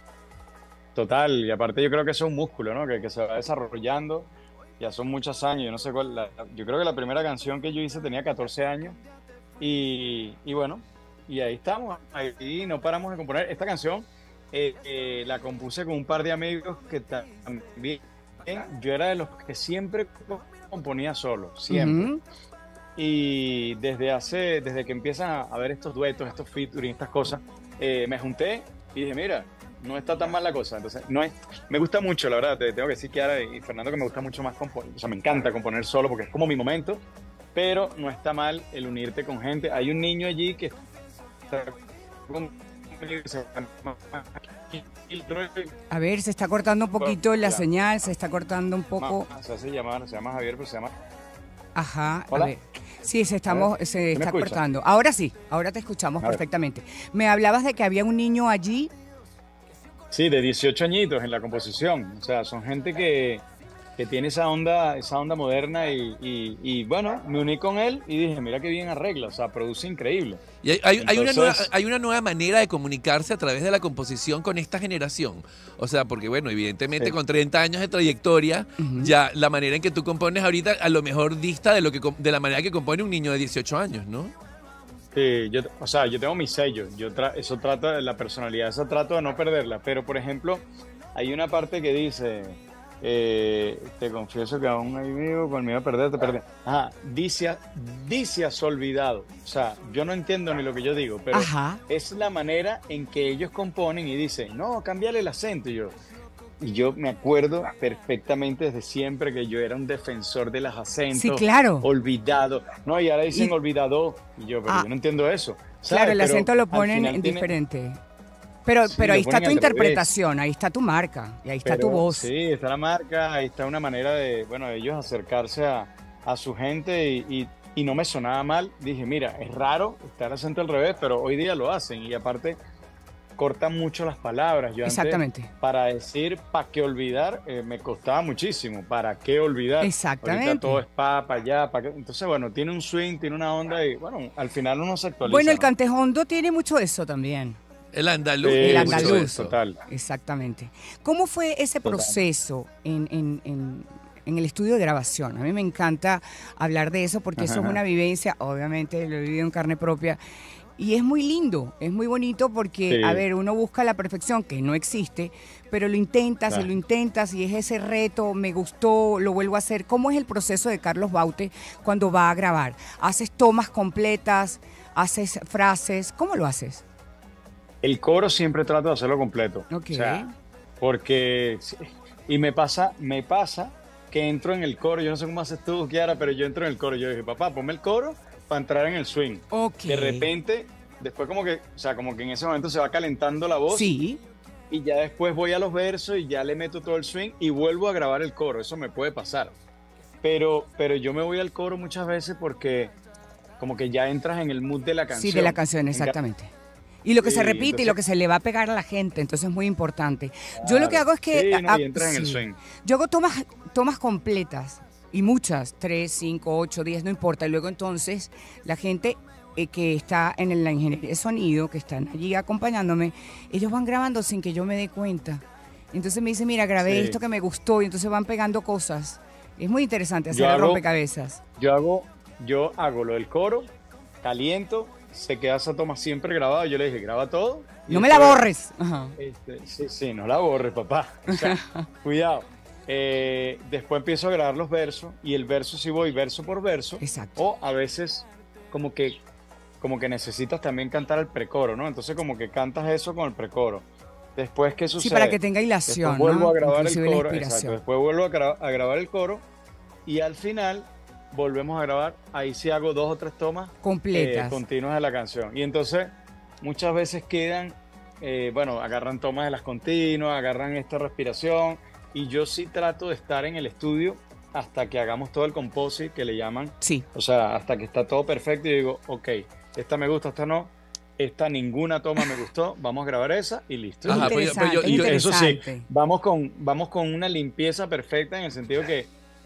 Total, y aparte yo creo que eso es un músculo, ¿no? Que, que se va desarrollando. Ya son muchos años, yo no sé cuál. la- yo creo que la primera canción que yo hice tenía catorce años. Y, y bueno, y ahí estamos. Ahí no paramos de componer. Esta canción eh, eh, la compuse con un par de amigos que también. Yo era de los que siempre componía solo, siempre. Ujú. Y desde hace, desde que empiezan a haber estos duetos, estos featuring, estas cosas, eh, me junté y dije, mira, no está tan mal la cosa. Entonces, no es, me gusta mucho, la verdad, te tengo que decir, Kiara y Fernando, que me gusta mucho más componer. O sea, me encanta componer solo porque es como mi momento, pero no está mal el unirte con gente. Hay un niño allí que está conmigo, que se llama Gilroy. A ver, se está cortando un poquito la Ya. señal, se está cortando un poco. No, se hace llamar, se llama Javier, pero se llama... Ajá, a Hola. ver. Sí, se, estamos, A ver, se ¿me está escucha? cortando. Ahora sí, ahora te escuchamos A ver. perfectamente. Me hablabas de que había un niño allí. Sí, de dieciocho añitos en la composición. O sea, son gente que, que tiene esa onda, esa onda moderna y, y- y, bueno, me uní con él y dije, mira qué bien arregla, o sea, produce increíble. Y hay, hay- hay una nueva, Entonces- hay una nueva manera de comunicarse a través de la composición con esta generación. O sea, porque bueno, evidentemente Sí. con treinta años de trayectoria, Ujú. ya la manera en que tú compones ahorita a lo mejor dista de lo que com- de la manera que compone un niño de dieciocho años, ¿no? Sí, yo, o sea, yo tengo mi sello, yo tra- eso trata de la personalidad, eso trato de no perderla, pero por ejemplo, hay una parte que dice, eh, te confieso que aún hay vivo, con miedo a perderte, perdí. Ajá, dice, dice has olvidado, o sea, yo no entiendo ni lo que yo digo, pero Ajá. es la manera en que ellos componen y dicen, no, cámbiale el acento, y yo, y yo me acuerdo perfectamente desde siempre que yo era un defensor de los acentos. Sí, claro. Olvidado. No, y ahora dicen Y- olvidado. Y yo, pero Ah. yo no entiendo eso. ¿sabes? Claro, el Pero acento lo al ponen final tiene- diferente. Pero, Sí, pero ahí lo está ponen tu al interpretación, ahí está tu marca, y ahí está tu Pero voz. Sí, está la marca, ahí está una manera de, bueno, ellos acercarse a, a su gente y, y, y no me sonaba mal. Dije, mira, es raro, está el acento al revés, pero hoy día lo hacen y aparte cortan mucho las palabras. Yo antes, Exactamente. para decir para qué olvidar, eh, me costaba muchísimo. ¿Para qué olvidar? Exactamente. Ahorita todo es pa, para allá, para qué. Entonces, bueno, tiene un swing, tiene una onda y, bueno, al final uno se actualiza. Bueno, el ¿no? cantejondo tiene mucho de eso también. El andaluz. Sí, El tiene mucho mucho andaluz. de eso. Total. Exactamente. ¿Cómo fue ese Total. proceso en, en- en- en el estudio de grabación? A mí me encanta hablar de eso porque eso es Ajá. una vivencia, obviamente lo he vivido en carne propia, y es muy lindo, es muy bonito porque, Sí. a ver, uno busca la perfección que no existe, pero lo intentas y Claro. lo intentas y es ese reto, me gustó, lo vuelvo a hacer. ¿Cómo es el proceso de Carlos Baute cuando va a grabar? ¿Haces tomas completas? ¿Haces frases? ¿Cómo lo haces? El coro siempre trato de hacerlo completo. Ok. O sea, porque sí, y me pasa, me pasa que entro en el coro, yo no sé cómo haces tú, Kiara, pero yo entro en el coro, yo dije, papá, ponme el coro para entrar en el swing. Ok. De repente, después como que, o sea, como que en ese momento se va calentando la voz Sí. y ya después voy a los versos y ya le meto todo el swing y vuelvo a grabar el coro, eso me puede pasar. Pero, pero yo me voy al coro muchas veces porque como que ya entras en el mood de la canción. Sí, de la canción, En ca- exactamente. Y lo que se Sí, repite y entonces- lo que se le va a pegar a la gente, entonces es muy importante. Yo lo que hago es que... Sí, no, ah, y entras en el sí. swing. Yo hago tomas, tomas completas y muchas, tres, cinco, ocho, diez, no importa. Y luego entonces la gente eh, que está en la ingeniería de sonido, que están allí acompañándome, ellos van grabando sin que yo me dé cuenta. Entonces me dicen, mira, grabé Sí. esto que me gustó y entonces van pegando cosas. Es muy interesante hacer Yo el hago- rompecabezas. Yo hago, yo hago lo del coro, caliento, se queda esa toma siempre grabada. Yo le dije, graba todo. y No me la después- borres. Ajá. Este, sí, sí, no la borres, papá. O sea, cuidado. Eh, después empiezo a grabar los versos y el verso sí voy verso por verso. Exacto. O a veces como que, como que necesitas también cantar el precoro, ¿no? Entonces como que cantas eso con el precoro. Después, ¿qué sucede? Sí, para que tenga hilación, Después vuelvo ¿no? a grabar Inclusive el la coro. inspiración. Exacto. Después vuelvo a, gra- a grabar el coro y al final volvemos a grabar. Ahí sí hago dos o tres tomas Completas. eh, continuas de la canción. Y entonces muchas veces quedan, eh, bueno, agarran tomas de las continuas, agarran esta respiración. Y yo sí trato de estar en el estudio hasta que hagamos todo el composite que le llaman. Sí. O sea, hasta que está todo perfecto y digo, ok, esta me gusta, esta no. Esta ninguna toma me gustó, vamos a grabar esa y listo. Ajá, pues yo- pues yo- Interesante, yo- Eso sí, interesante. vamos con, vamos con una limpieza perfecta en el sentido que,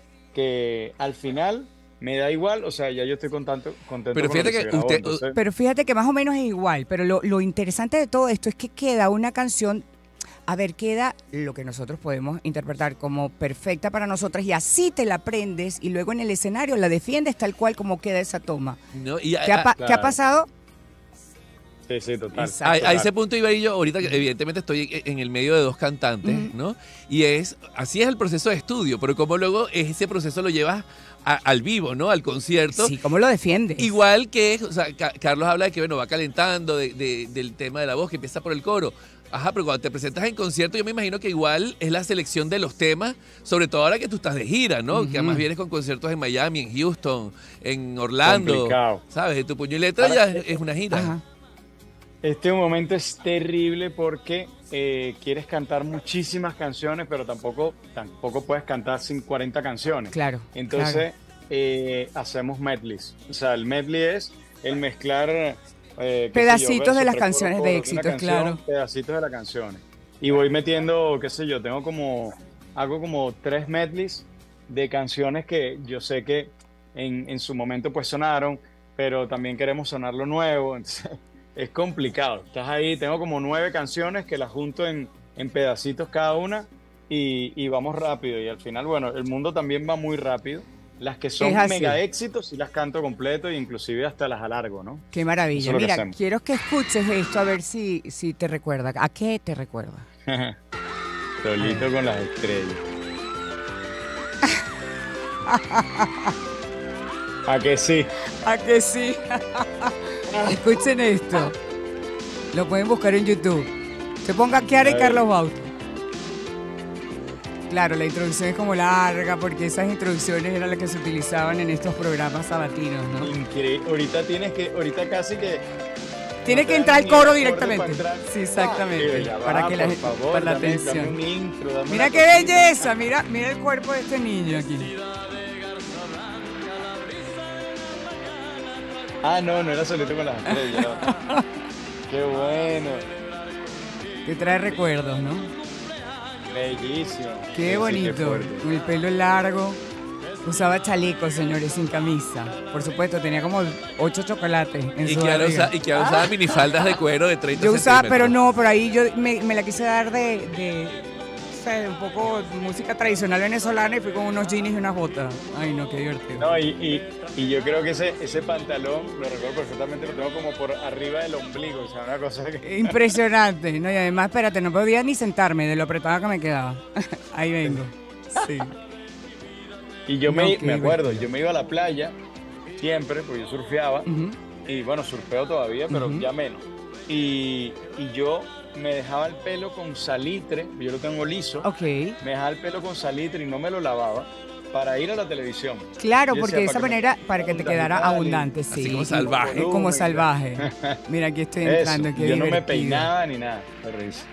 que al final me da igual, o sea, ya yo estoy contento, contento Pero con lo fíjate se que grabó, usted- entonces- Pero fíjate que más o menos es igual, pero lo, lo interesante de todo esto es que queda una canción, a ver, queda lo que nosotros podemos interpretar como perfecta para nosotras y así te la aprendes y luego en el escenario la defiendes tal cual como queda esa toma. ¿no? Y a, ¿Qué ha, pa- a- ¿qué ha claro. pasado? Sí, sí, total. Exacto. a- a total. ese punto iba a ir yo, ahorita que evidentemente estoy en en el medio de dos cantantes, Ujú. ¿no? Y es, así es el proceso de estudio, pero como luego ese proceso lo llevas a- al vivo, ¿no? Al concierto. Sí, ¿cómo lo defiendes? Igual que, o sea, Ca- Carlos habla de que, bueno, va calentando de- de- del tema de la voz, que empieza por el coro. Ajá, pero cuando te presentas en concierto, yo me imagino que igual es la selección de los temas, sobre todo ahora que tú estás de gira, ¿no? Que además vienes con conciertos en Miami, en Houston, en Orlando. Complicado. ¿Sabes? De tu puño y letra Ahora, ya es es una gira. Ajá. Este momento es terrible porque eh, quieres cantar muchísimas canciones, pero tampoco, tampoco puedes cantar sin cuarenta canciones. Claro. Entonces eh, hacemos medleys. O sea, el medley es el mezclar eh, qué sé yo, Pedacitos de verso, las precoro, canciones de coro, una éxitos, canción, claro. Pedacitos de las canciones. Y voy metiendo, qué sé yo, tengo como, hago como tres medleys de canciones que yo sé que en, en su momento pues sonaron, pero también queremos sonar lo nuevo. Entonces, es complicado. Estás ahí, tengo como nueve canciones que las junto en, en pedacitos cada una y, y vamos rápido. Y al final, bueno, el mundo también va muy rápido. Las que son Es así. mega éxitos sí las canto completo e inclusive hasta las alargo, ¿no? Qué maravilla. Eso es lo que Mira, hacemos. quiero que escuches esto a ver si, si te recuerda. ¿A qué te recuerda? Solito con las estrellas. ¿A que sí? ¿A que sí? Escuchen esto. Lo pueden buscar en YouTube. Se ponga Kiara y A ver. Carlos Baute. claro, la introducción es como larga, porque esas introducciones eran las que se utilizaban en estos programas sabatinos, ¿no? Increíble. Ahorita tienes que, ahorita casi que... Tiene no que te entrar dan el ni coro acorde directamente. para entrar. Sí, exactamente. Ah, ya va, para que la por gente, favor, para la dame- atención. dame un intro, dame Mira una qué cosita. belleza, mira, mira el cuerpo de este niño aquí. Ah, no, no era solito con las estrellas. no. Qué bueno. Te trae recuerdos, ¿no? Bellísimo. Sí, Qué sí, bonito, fuerte. con el pelo largo. Usaba chalecos, señores, sin camisa. Por supuesto, tenía como ocho chocolates en Y su que ahora barriga. usa, y que ahora usaba minifaldas de cuero de treinta Yo usaba, pero centímetros. no, por ahí yo me, me la quise dar de, de, o sea, de un poco música tradicional venezolana y fui con unos jeans y unas botas. Ay, no, qué divertido. No, y, y, y yo creo que ese, ese pantalón, lo recuerdo perfectamente, lo tengo como por arriba del ombligo, o sea, una cosa que... Impresionante, ¿no? Y además, espérate, no podía ni sentarme de lo apretada que me quedaba. Ahí vengo. Sí. Y yo No, me, qué me acuerdo, divertido. yo me iba a la playa siempre, porque yo surfeaba, Ujú. y bueno, surfeo todavía, pero Ujú. ya menos. Y, y yo me dejaba el pelo con salitre, yo lo tengo liso, Ok. me dejaba el pelo con salitre y no me lo lavaba para ir a la televisión. Claro, Yo porque decía, de esa para que manera, me para que te ponga quedara y tal, y- abundante, sí. Así como Y- salvaje. y como Volumen. salvaje. Mira, aquí estoy Eso, entrando, qué yo no me divertido. peinaba ni nada, qué risa.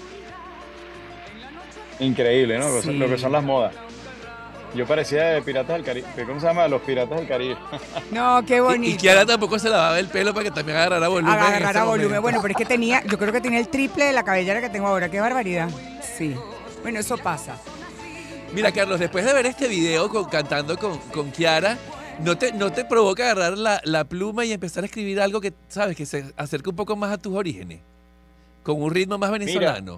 Increíble, ¿no? Lo que son- Sí. Lo que son las modas. Yo parecía de Piratas del Caribe. ¿Cómo se llama? Los Piratas del Caribe. No, qué Y, bonito. y Kiara tampoco se lavaba el pelo para que también agarrara volumen. en Agarrar ese a volumen. momento. Bueno, pero es que tenía, yo creo que tenía el triple de la cabellera que tengo ahora. Qué barbaridad. Sí. Bueno, eso pasa. Mira, Carlos, después de ver este video con- cantando con, con Kiara, ¿no te, ¿no te provoca agarrar la, la pluma y empezar a escribir algo que, sabes, que se acerque un poco más a tus orígenes? Con un ritmo más venezolano.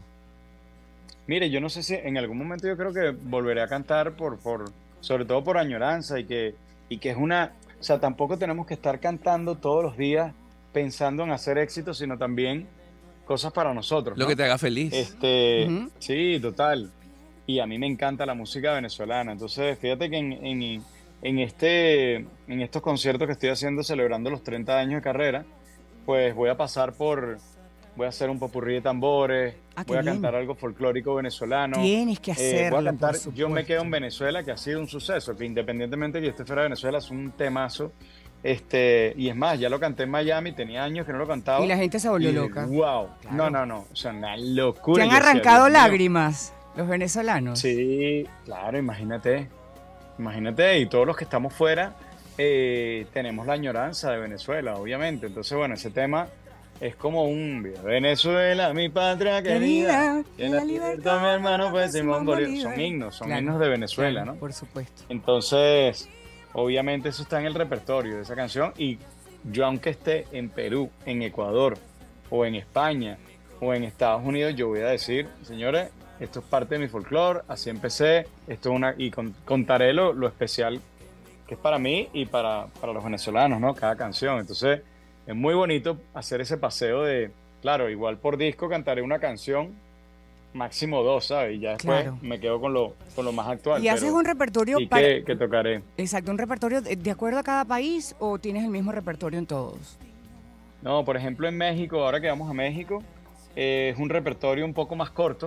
Mire, yo no sé si en algún momento yo creo que volveré a cantar por, por sobre todo por añoranza y que, y que es una, o sea, tampoco tenemos que estar cantando todos los días pensando en hacer éxito, sino también cosas para nosotros, Lo ¿no? que te haga feliz. Este, Ujú. sí, total. Y a mí me encanta la música venezolana. Entonces, fíjate que en, en, en este, en estos conciertos que estoy haciendo celebrando los treinta años de carrera, pues voy a pasar por, voy a hacer un popurrí de tambores, Ah, qué voy a bien. cantar algo folclórico venezolano. Tienes que Eh, hacerlo, voy a cantar por Yo me supuesto. quedo en Venezuela, que ha sido un suceso, que independientemente de que yo esté fuera de Venezuela, es un temazo. Este, y es más, ya lo canté en Miami, tenía años que no lo cantaba. Y la gente se volvió y, loca. Wow. Claro. No, no, no. O sea, una ¿Te locura. han Yo decía, arrancado Dios mío. lágrimas los venezolanos? Sí, claro, imagínate. Imagínate, y todos los que estamos fuera eh, tenemos la añoranza de Venezuela, obviamente. Entonces, bueno, ese tema es como un Venezuela, mi patria querida, Querida, que la libertad, mi hermano, pues Simón Bolívar. Son himnos, son Claro, himnos de Venezuela, claro, ¿no? Por supuesto. Entonces, obviamente eso está en el repertorio de esa canción y yo aunque esté en Perú, en Ecuador o en España o en Estados Unidos, yo voy a decir, señores, esto es parte de mi folclore, así empecé, esto es una y con- contaré lo, lo especial que es para mí y para, para los venezolanos, ¿no? Cada canción. Entonces, es muy bonito hacer ese paseo de, claro, igual por disco cantaré una canción, máximo dos, ¿sabes? Y ya después Claro. me quedo con lo, con lo más actual. ¿Y haces pero- un repertorio y para... que, que tocaré. Exacto, un repertorio de, de acuerdo a cada país o tienes el mismo repertorio en todos? No, por ejemplo, en México, ahora que vamos a México, eh, es un repertorio un poco más corto,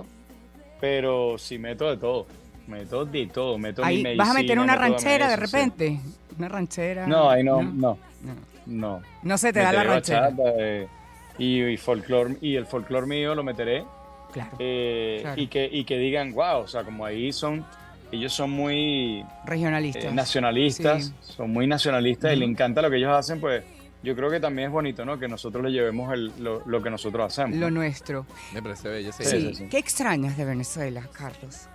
pero sí meto de todo. Meto de todo. Meto mi Ahí medicina, vas a meter una meto ranchera de medicina, sí. repente. Una ranchera. No, ahí no, no. no, No. no. No se te da la Meteré ranchera. bachata, eh, y, y folclore, y el folclore mío lo meteré. Claro. eh, Claro. y, que, y que digan, wow, o sea, como ahí son, ellos son muy Regionalistas. eh, nacionalistas, Sí. son muy nacionalistas y Ujú. le encanta lo que ellos hacen, pues yo creo que también es bonito, ¿no? Que nosotros le llevemos el- lo, lo que nosotros hacemos. Lo nuestro. Me parece bello. Sí. Sí. sí, sí. ¿Qué extrañas de Venezuela, Carlos?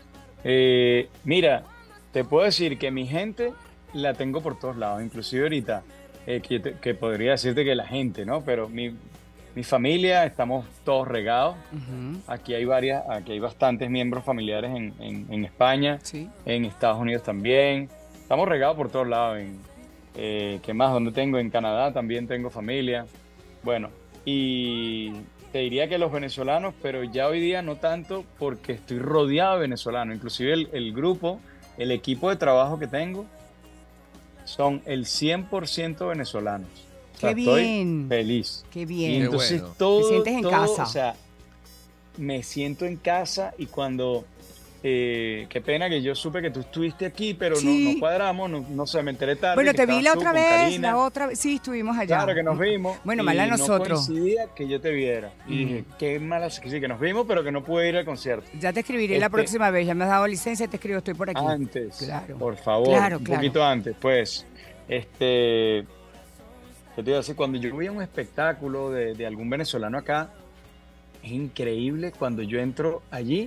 Eh, mira, te puedo decir que mi gente la tengo por todos lados, inclusive ahorita, eh, que, te- que podría decirte que la gente, ¿no? Pero mi, mi familia, estamos todos regados. Ujú. Aquí hay varias, aquí hay bastantes miembros familiares en, en- en España, Sí. en Estados Unidos también. Estamos regados por todos lados. En, eh, ¿qué más? ¿Dónde tengo? En Canadá también tengo familia. Bueno, y te diría que los venezolanos, pero ya hoy día no tanto porque estoy rodeado de venezolanos. Inclusive el, el grupo, el equipo de trabajo que tengo, son el cien por ciento venezolanos. O sea, Qué estoy bien. feliz. Qué Y bien. entonces bueno. todo, Te sientes en todo, casa. o sea, me siento en casa y cuando Eh, qué pena que yo supe que tú estuviste aquí, pero Sí. no, no cuadramos, no, no sé, me enteré tarde. Bueno, que te vi estabas la tú otra con vez, Karina. la otra vez. Sí, estuvimos allá. Claro que nos vimos. Bueno, y mal a No nosotros. coincidía que yo te viera. Y dije, qué mala, que sí, que nos vimos, pero que no pude ir al concierto. Ya te escribiré la Este- próxima vez. Ya me has dado licencia, te escribo, estoy por aquí. Antes, Claro. por favor, Claro, un claro. poquito antes, pues, este, ¿qué te iba a decir? Cuando yo voy a un espectáculo de, de algún venezolano acá, es increíble cuando yo entro allí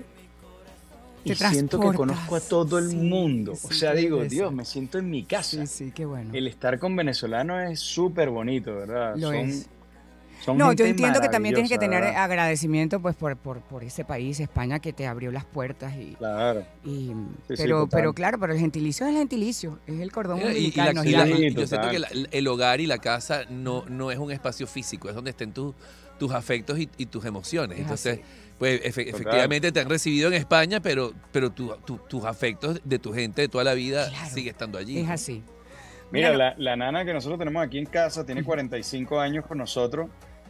y Te siento que transportas. conozco a todo el Sí, mundo. sí, O sea, qué digo, belleza. Dios, me siento en mi casa. Sí, sí, qué bueno. El estar con venezolanos es súper bonito, ¿verdad? Lo son, es. son No, gente yo entiendo que también tienes que maravillosa, tener ¿verdad? agradecimiento pues por, por, por ese país, España, que te abrió las puertas. Y, Claro. y- Sí, sí, pero, total. pero claro, pero el gentilicio es el gentilicio, es el cordón Y, y umbilical. la- nos y la- llama. Sí, y yo siento total. que la- el hogar y la casa no, no es un espacio físico, es donde estén tus tus afectos y, y tus emociones. Es Entonces, así. pues efe- Total. efectivamente te han recibido en España, pero, pero tu- tu- tus afectos de tu gente de toda la vida Claro. sigue estando allí. Es así. Mira, Mira, la, la nana que nosotros tenemos aquí en casa tiene cuarenta y cinco años con nosotros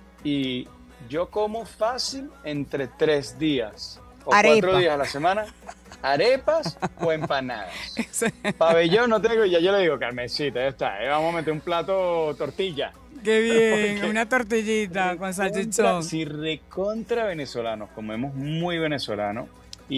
y yo como fácil entre tres días o Arepa. cuatro días a la semana arepas o empanadas. Pabellón no tengo y ya yo le digo, Carmencita, ya está, eh, vamos a meter un plato tortilla. Qué bien, Porque- una tortillita con Recontra- salchichón. Sí, recontra venezolanos, comemos muy venezolano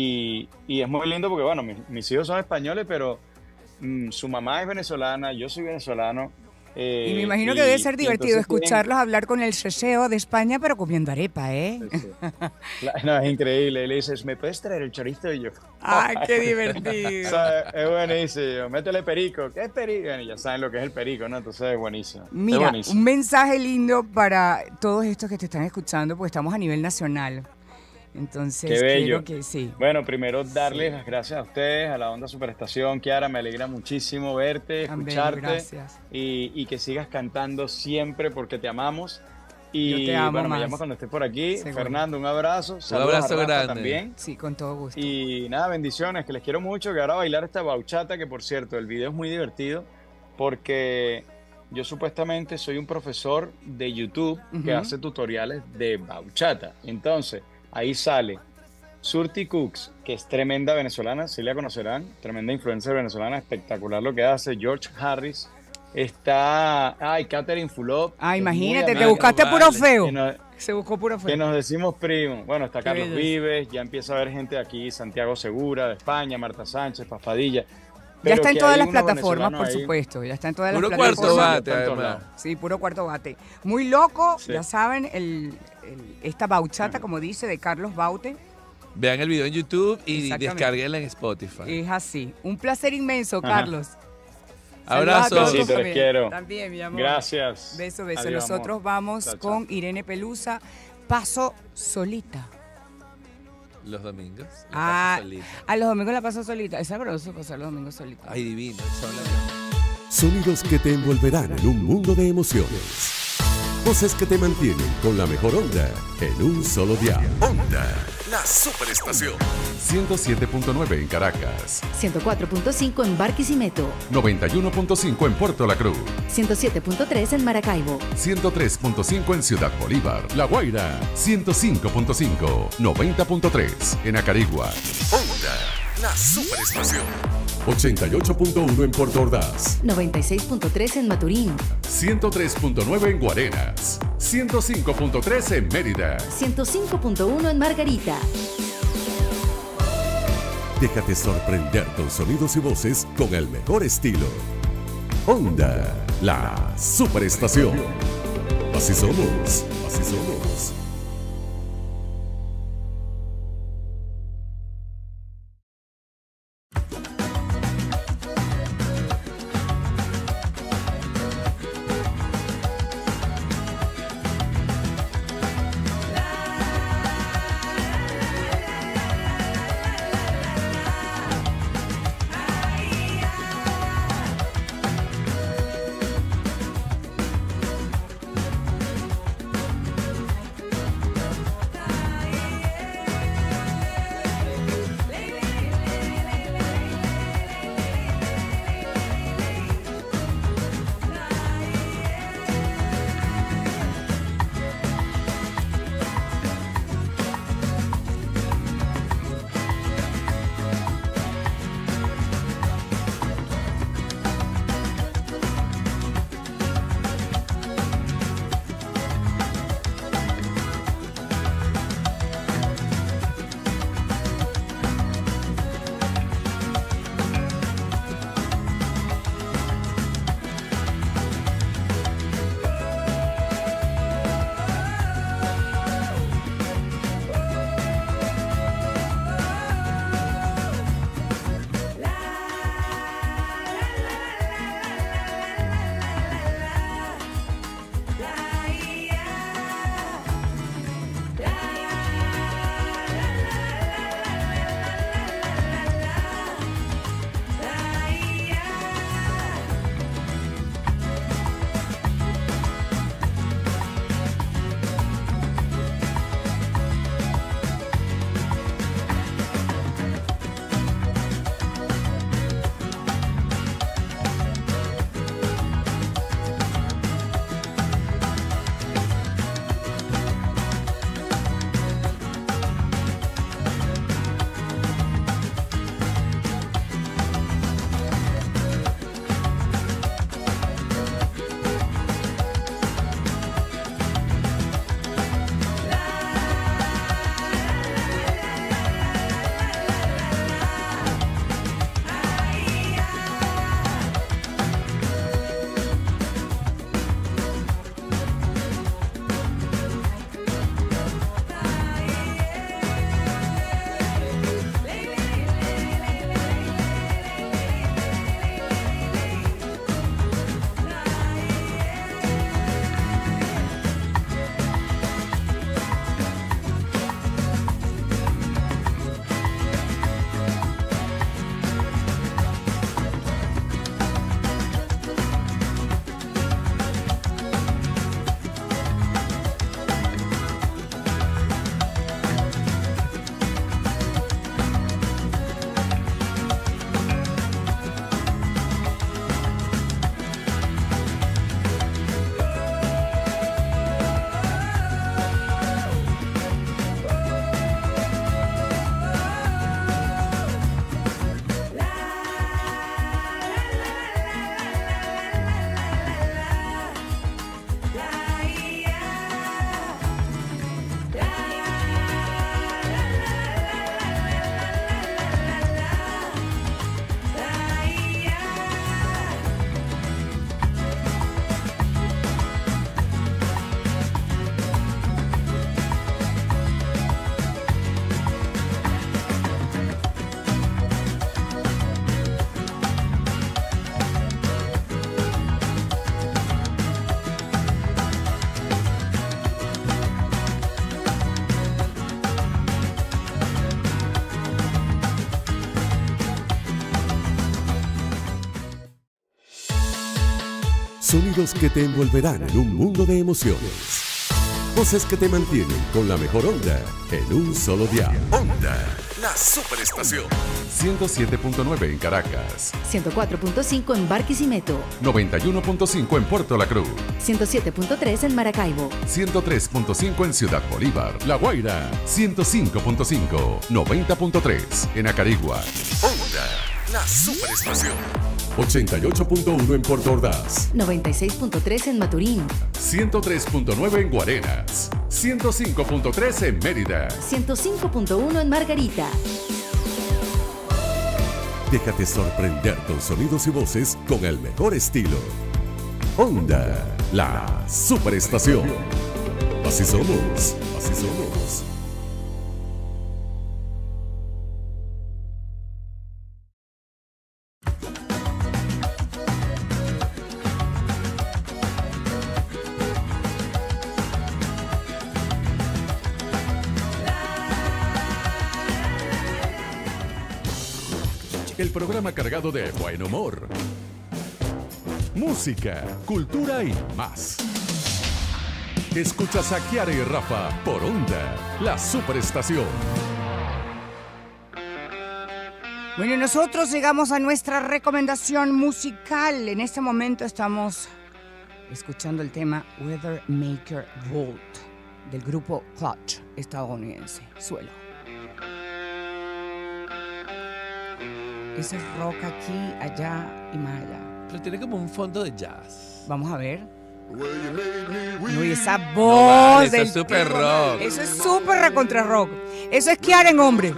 y, y es muy lindo porque, bueno, mis, mis hijos son españoles, pero mm, su mamá es venezolana, yo soy venezolano. eh, Y me imagino que y- debe ser y divertido entonces tienen- escucharlos hablar con el seseo de España, pero comiendo arepa, ¿eh? Sí, sí. La- No, es increíble. Y le dices, ¿me puedes traer el chorizo? Y yo, ¡Ay, qué o divertido! sea, es buenísimo. Métele perico. ¿Qué es perico? Bueno, ya saben lo que es el perico, ¿no? Entonces es buenísimo. Es Mira, buenísimo. un mensaje lindo para todos estos que te están escuchando, porque estamos a nivel nacional. Entonces, Qué bello. quiero que sí. Bueno, primero darles las gracias a ustedes, a la Onda Superestación. Kiara, me alegra muchísimo verte, Tan bello, escucharte gracias. y, y que sigas cantando siempre porque te amamos. Y Yo te amo bueno, más. me llamas cuando estés por aquí. Seguro. Fernando, un abrazo. Saludos abrazo a Rafa grande. también. Sí, con todo gusto. Y nada, bendiciones, que les quiero mucho, que ahora bailar esta bachata, que por cierto, el video es muy divertido porque yo supuestamente soy un profesor de YouTube que Ujú. hace tutoriales de bachata. Entonces, ahí sale Surti Cooks, que es tremenda venezolana, si la conocerán, tremenda influencer venezolana, espectacular lo que hace. George Harris, está, ay, Catherine Fulop. Ah, que es muy imagínate, te amiga, buscaste vale. puro feo. que nos- Se buscó puro que feo. nos decimos primos. Bueno, está Qué Carlos belleza. Vives, ya empieza a haber gente de aquí, Santiago Segura, de España, Marta Sánchez, Pafadilla. Ya Pero está en que todas hay las unos plataformas, venezolanos por ahí. supuesto. Ya está en todas las Puro plataformas. cuarto bate, Está en todos además. lados. Sí, puro cuarto bate. Muy loco, Sí. ya saben, el, el- esta bauchata, como dice, de Carlos Baute, Vean el video en YouTube y Exactamente. descarguenla en Spotify. es así. Un placer inmenso, Ajá. Carlos. Abrazo. Saludos a todos tu Besito, les familia. quiero. También, mi amor. Gracias. Beso, beso. Adiós, Nosotros amor. vamos Chao, chao. con Irene Pelusa. Paso solita. Los domingos. la Ah, paso solita. a los domingos la paso solita. Es sabroso pasar los domingos solita. Ay, divino. sola. Sonidos que te envolverán en un mundo de emociones. Voces que te mantienen con la mejor onda en un solo día. Onda, la superestación. ciento siete punto nueve en Caracas, ciento cuatro punto cinco en Barquisimeto, noventa y uno punto cinco en Puerto La Cruz, ciento siete punto tres en Maracaibo, ciento tres punto cinco en Ciudad Bolívar, La Guaira, ciento cinco punto cinco, noventa punto tres en Acarigua, Onda, la superestación. ochenta y ocho punto uno en Puerto Ordaz. noventa y seis punto tres en Maturín, ciento tres punto nueve en Guarenas, ciento cinco punto tres en Mérida. ciento cinco punto uno en Margarita. Déjate sorprender con sonidos y voces con el mejor estilo. Onda, la superestación. Así somos, así somos. Sonidos que te envolverán en un mundo de emociones. Voces que te mantienen con la mejor onda en un solo dial. Onda, la superestación. ciento siete punto nueve en Caracas, ciento cuatro punto cinco en Barquisimeto, noventa y uno punto cinco en Puerto La Cruz, ciento siete punto tres en Maracaibo, ciento tres punto cinco en Ciudad Bolívar, La Guaira, ciento cinco punto cinco, noventa punto tres en Acarigua. Onda, la superestación. ochenta y ocho punto uno en Puerto Ordaz, noventa y seis punto tres en Maturín, ciento tres punto nueve en Guarenas, ciento cinco punto tres en Mérida. ciento cinco punto uno en Margarita. Déjate sorprender con sonidos y voces con el mejor estilo. Onda, la superestación. Así somos, así somos. El programa cargado de buen humor, música, cultura y más. Escuchas a Kiara y Rafa por Onda, la superestación. Bueno, y nosotros llegamos a nuestra recomendación musical. En este momento estamos escuchando el tema Weather Maker Vault del grupo Clutch estadounidense, Suelo. Ese es rock aquí, allá y más allá. Pero tiene como un fondo de jazz. Vamos a ver. Uy, esa voz No vale, eso del es súper tipo. rock. Eso es súper recontra rock. Eso es Kiara en hombre.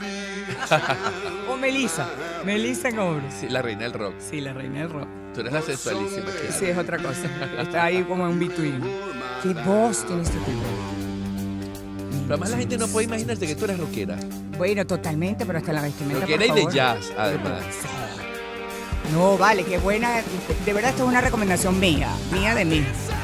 O Melissa. Melissa en hombre. Sí, la reina del rock. Sí, la reina del rock. Tú eres la sensualísima. Kiara. Sí, es otra cosa. Está ahí como en between. ¿Qué voz tiene este tipo? Pero además la gente no puede imaginarse que tú eres rockera. Bueno, totalmente, pero hasta la vestimenta, Rockera por y de favor. jazz, además. No, vale, qué buena. De verdad, esto es una recomendación mía. Mía de mí.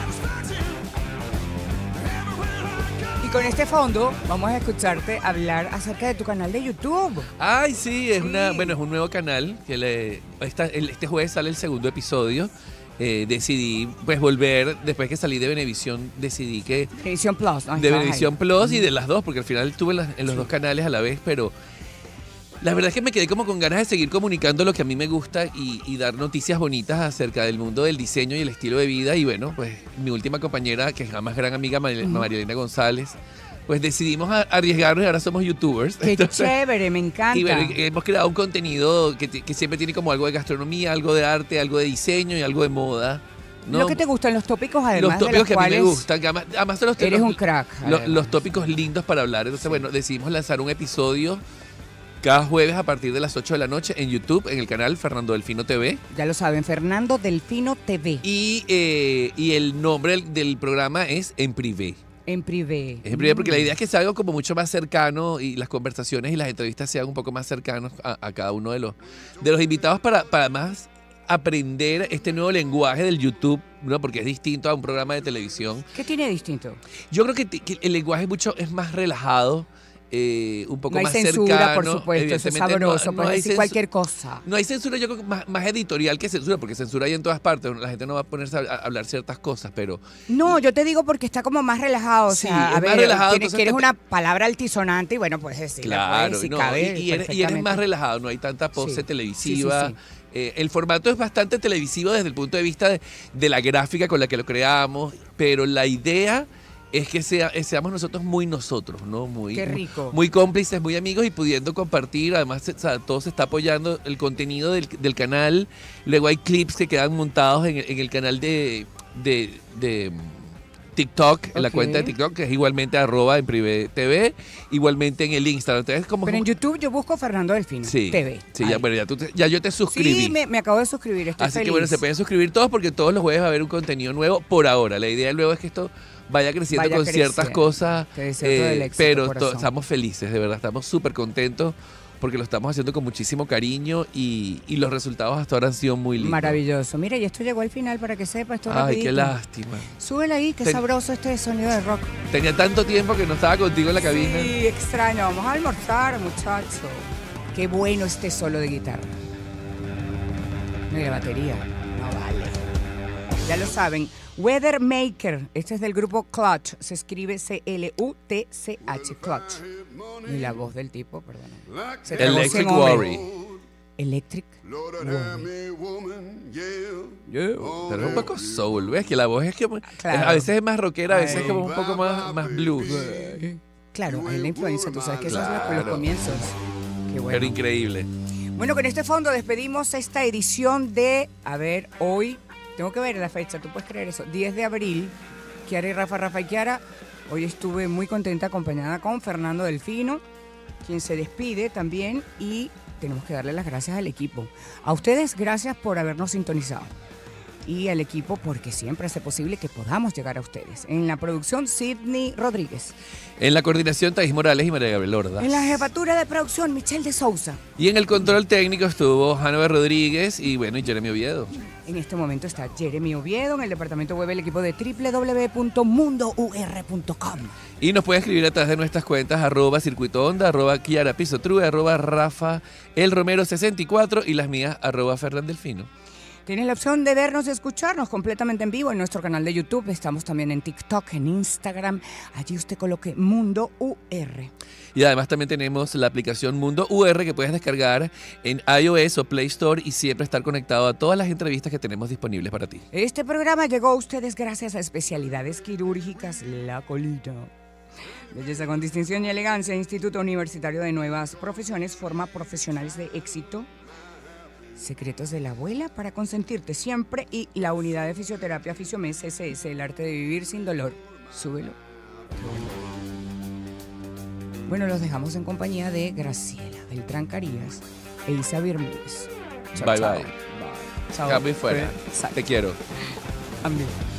Y con este fondo, vamos a escucharte hablar acerca de tu canal de YouTube. Ay, sí, es Sí. una, bueno, es un nuevo canal que le, esta- el- este jueves sale el segundo episodio. Eh, decidí pues volver, después que salí de Venevisión, decidí que Venevisión Plus, ¿no? de Estabas Venevisión ahí. Plus y de las dos, porque al final estuve en, las- en los dos canales a la vez, pero la verdad es que me quedé como con ganas de seguir comunicando lo que a mí me gusta y, y dar noticias bonitas acerca del mundo del diseño y el estilo de vida. Y bueno, pues mi última compañera, que es la más gran amiga, Mar- María Elena González, pues decidimos a- arriesgarnos y ahora somos youtubers. Qué Entonces, chévere, me encanta. y bueno, hemos creado un contenido que, ti- que siempre tiene como algo de gastronomía, algo de arte, algo de diseño y algo de moda. ¿no? Lo que te gustan, los tópicos, además Los de tópicos los que a mí cuales me gustan, que además, además son los eres los- un crack. lo- además. los tópicos lindos para hablar. Entonces, bueno, decidimos lanzar un episodio cada jueves a partir de las ocho de la noche en YouTube, en el canal Fernando Delfino T V. Ya lo saben, Fernando Delfino T V. Y, eh, y el nombre del, del programa es En Privé. En privé. Es en privé porque la idea es que sea algo como mucho más cercano y las conversaciones y las entrevistas sean un poco más cercanos a, a cada uno de los, de los invitados para, para más aprender este nuevo lenguaje del YouTube, ¿no? Porque es distinto a un programa de televisión. ¿Qué tiene distinto? Yo creo que, t- que el lenguaje mucho es más relajado, eh, un poco No hay más censura, cercano. por supuesto, eso es Evidentemente, no- sabroso, no puedes hay decir censu- cualquier cosa. No hay censura, yo creo que más, más editorial que censura, porque censura hay en todas partes, la gente no va a ponerse a, a hablar ciertas cosas, pero No, yo te digo porque está como más relajado, o Sí, sea, a es más ver, relajado, tienes, entonces quieres te- una palabra altisonante y bueno, puedes decirla, claro, pues, si no, cabe y, y eres, y eres perfectamente. más relajado, no hay tanta pose Sí, televisiva. sí, sí, sí. Eh, el formato es bastante televisivo desde el punto de vista de, de la gráfica con la que lo creamos, pero la idea es que sea, eh, seamos nosotros muy nosotros, ¿no? Muy, Qué rico. Muy cómplices, muy amigos y pudiendo compartir. Además, se- o sea, todo se está apoyando el contenido del, del canal. Luego hay clips que quedan montados en, el- en el canal de, de, de TikTok, en la Ok. cuenta de TikTok, que es igualmente arroba en privé T V, igualmente en el Instagram. Entonces, como Pero en YouTube yo busco Fernando Delfino Sí, T V. sí, Ahí. ya, bueno, ya, tú te- ya yo te suscribí. Sí, me, me acabo de suscribir, estoy Así feliz. que bueno, se pueden suscribir todos porque todos los jueves va a haber un contenido nuevo por ahora. La idea luego es que esto vaya creciendo Vaya con creciendo. ciertas cosas, Te deseo todo el eh, éxito, pero to- corazón. estamos felices, de verdad, estamos súper contentos porque lo estamos haciendo con muchísimo cariño y, y los resultados hasta ahora han sido muy lindos. Maravilloso. Mira, y esto llegó al final para que sepa esto Ay, rapidito. qué lástima. Súbela ahí, qué Ten- sabroso este sonido de rock. Tenía tanto tiempo que no estaba contigo en la cabina. Sí, extraño. Vamos a almorzar, muchacho. Qué bueno este solo de guitarra. No, y la batería. No vale. Ya lo saben. Weather Maker, este es del grupo Clutch, se escribe C L U T C H, Clutch. Y la voz del tipo, perdón. Electric Worry. Electric Worry. Yeah. Pero un poco soul, ¿ves? Que la voz es que Claro. a veces es más rockera, a veces Ay. es como un poco más, más blues. Claro, es la influencia, tú sabes que eso es Claro. los comienzos. Qué bueno. Pero increíble. Bueno, con este fondo despedimos esta edición de, a ver, hoy, tengo que ver la fecha, tú puedes creer eso, diez de abril, Kiara y Rafa, Rafa y Kiara. Hoy estuve muy contenta acompañada con Fernando Delfino, quien se despide también, y tenemos que darle las gracias al equipo. A ustedes, gracias por habernos sintonizado. Y al equipo, porque siempre hace posible que podamos llegar a ustedes. En la producción, Sidney Rodríguez. En la coordinación, Thais Morales y María Gabriel Ordaz. En la jefatura de producción, Michelle de Sousa. Y en el control técnico estuvo Hanover Rodríguez y bueno, y Jeremy Oviedo. En este momento está Jeremy Oviedo, en el departamento web el equipo de doble u doble u doble u punto mundo u r punto com. Y nos puede escribir a través de nuestras cuentas, arroba Circuito Onda, arroba Kiara Pisotrue, arroba Rafa El Romero sesenta y cuatro y las mías, arroba Fernando Delfino. Tienes la opción de vernos y escucharnos completamente en vivo en nuestro canal de YouTube. Estamos también en TikTok, en Instagram. Allí usted coloque Mundo U R. Y además también tenemos la aplicación Mundo U R que puedes descargar en iOS o Play Store y siempre estar conectado a todas las entrevistas que tenemos disponibles para ti. Este programa llegó a ustedes gracias a Especialidades Quirúrgicas La Colita. Belleza con distinción y elegancia, Instituto Universitario de Nuevas Profesiones, forma profesionales de éxito. Secretos de la abuela para consentirte siempre, y la unidad de fisioterapia Fisiomes S S, el arte de vivir sin dolor. Súbelo. Bueno, los dejamos en compañía de Graciela Beltrán Carías e Isa Bermúdez. Chao, Bye, chao. bye. Chao. Cambio y fuera. Exacto. Te quiero. Amén.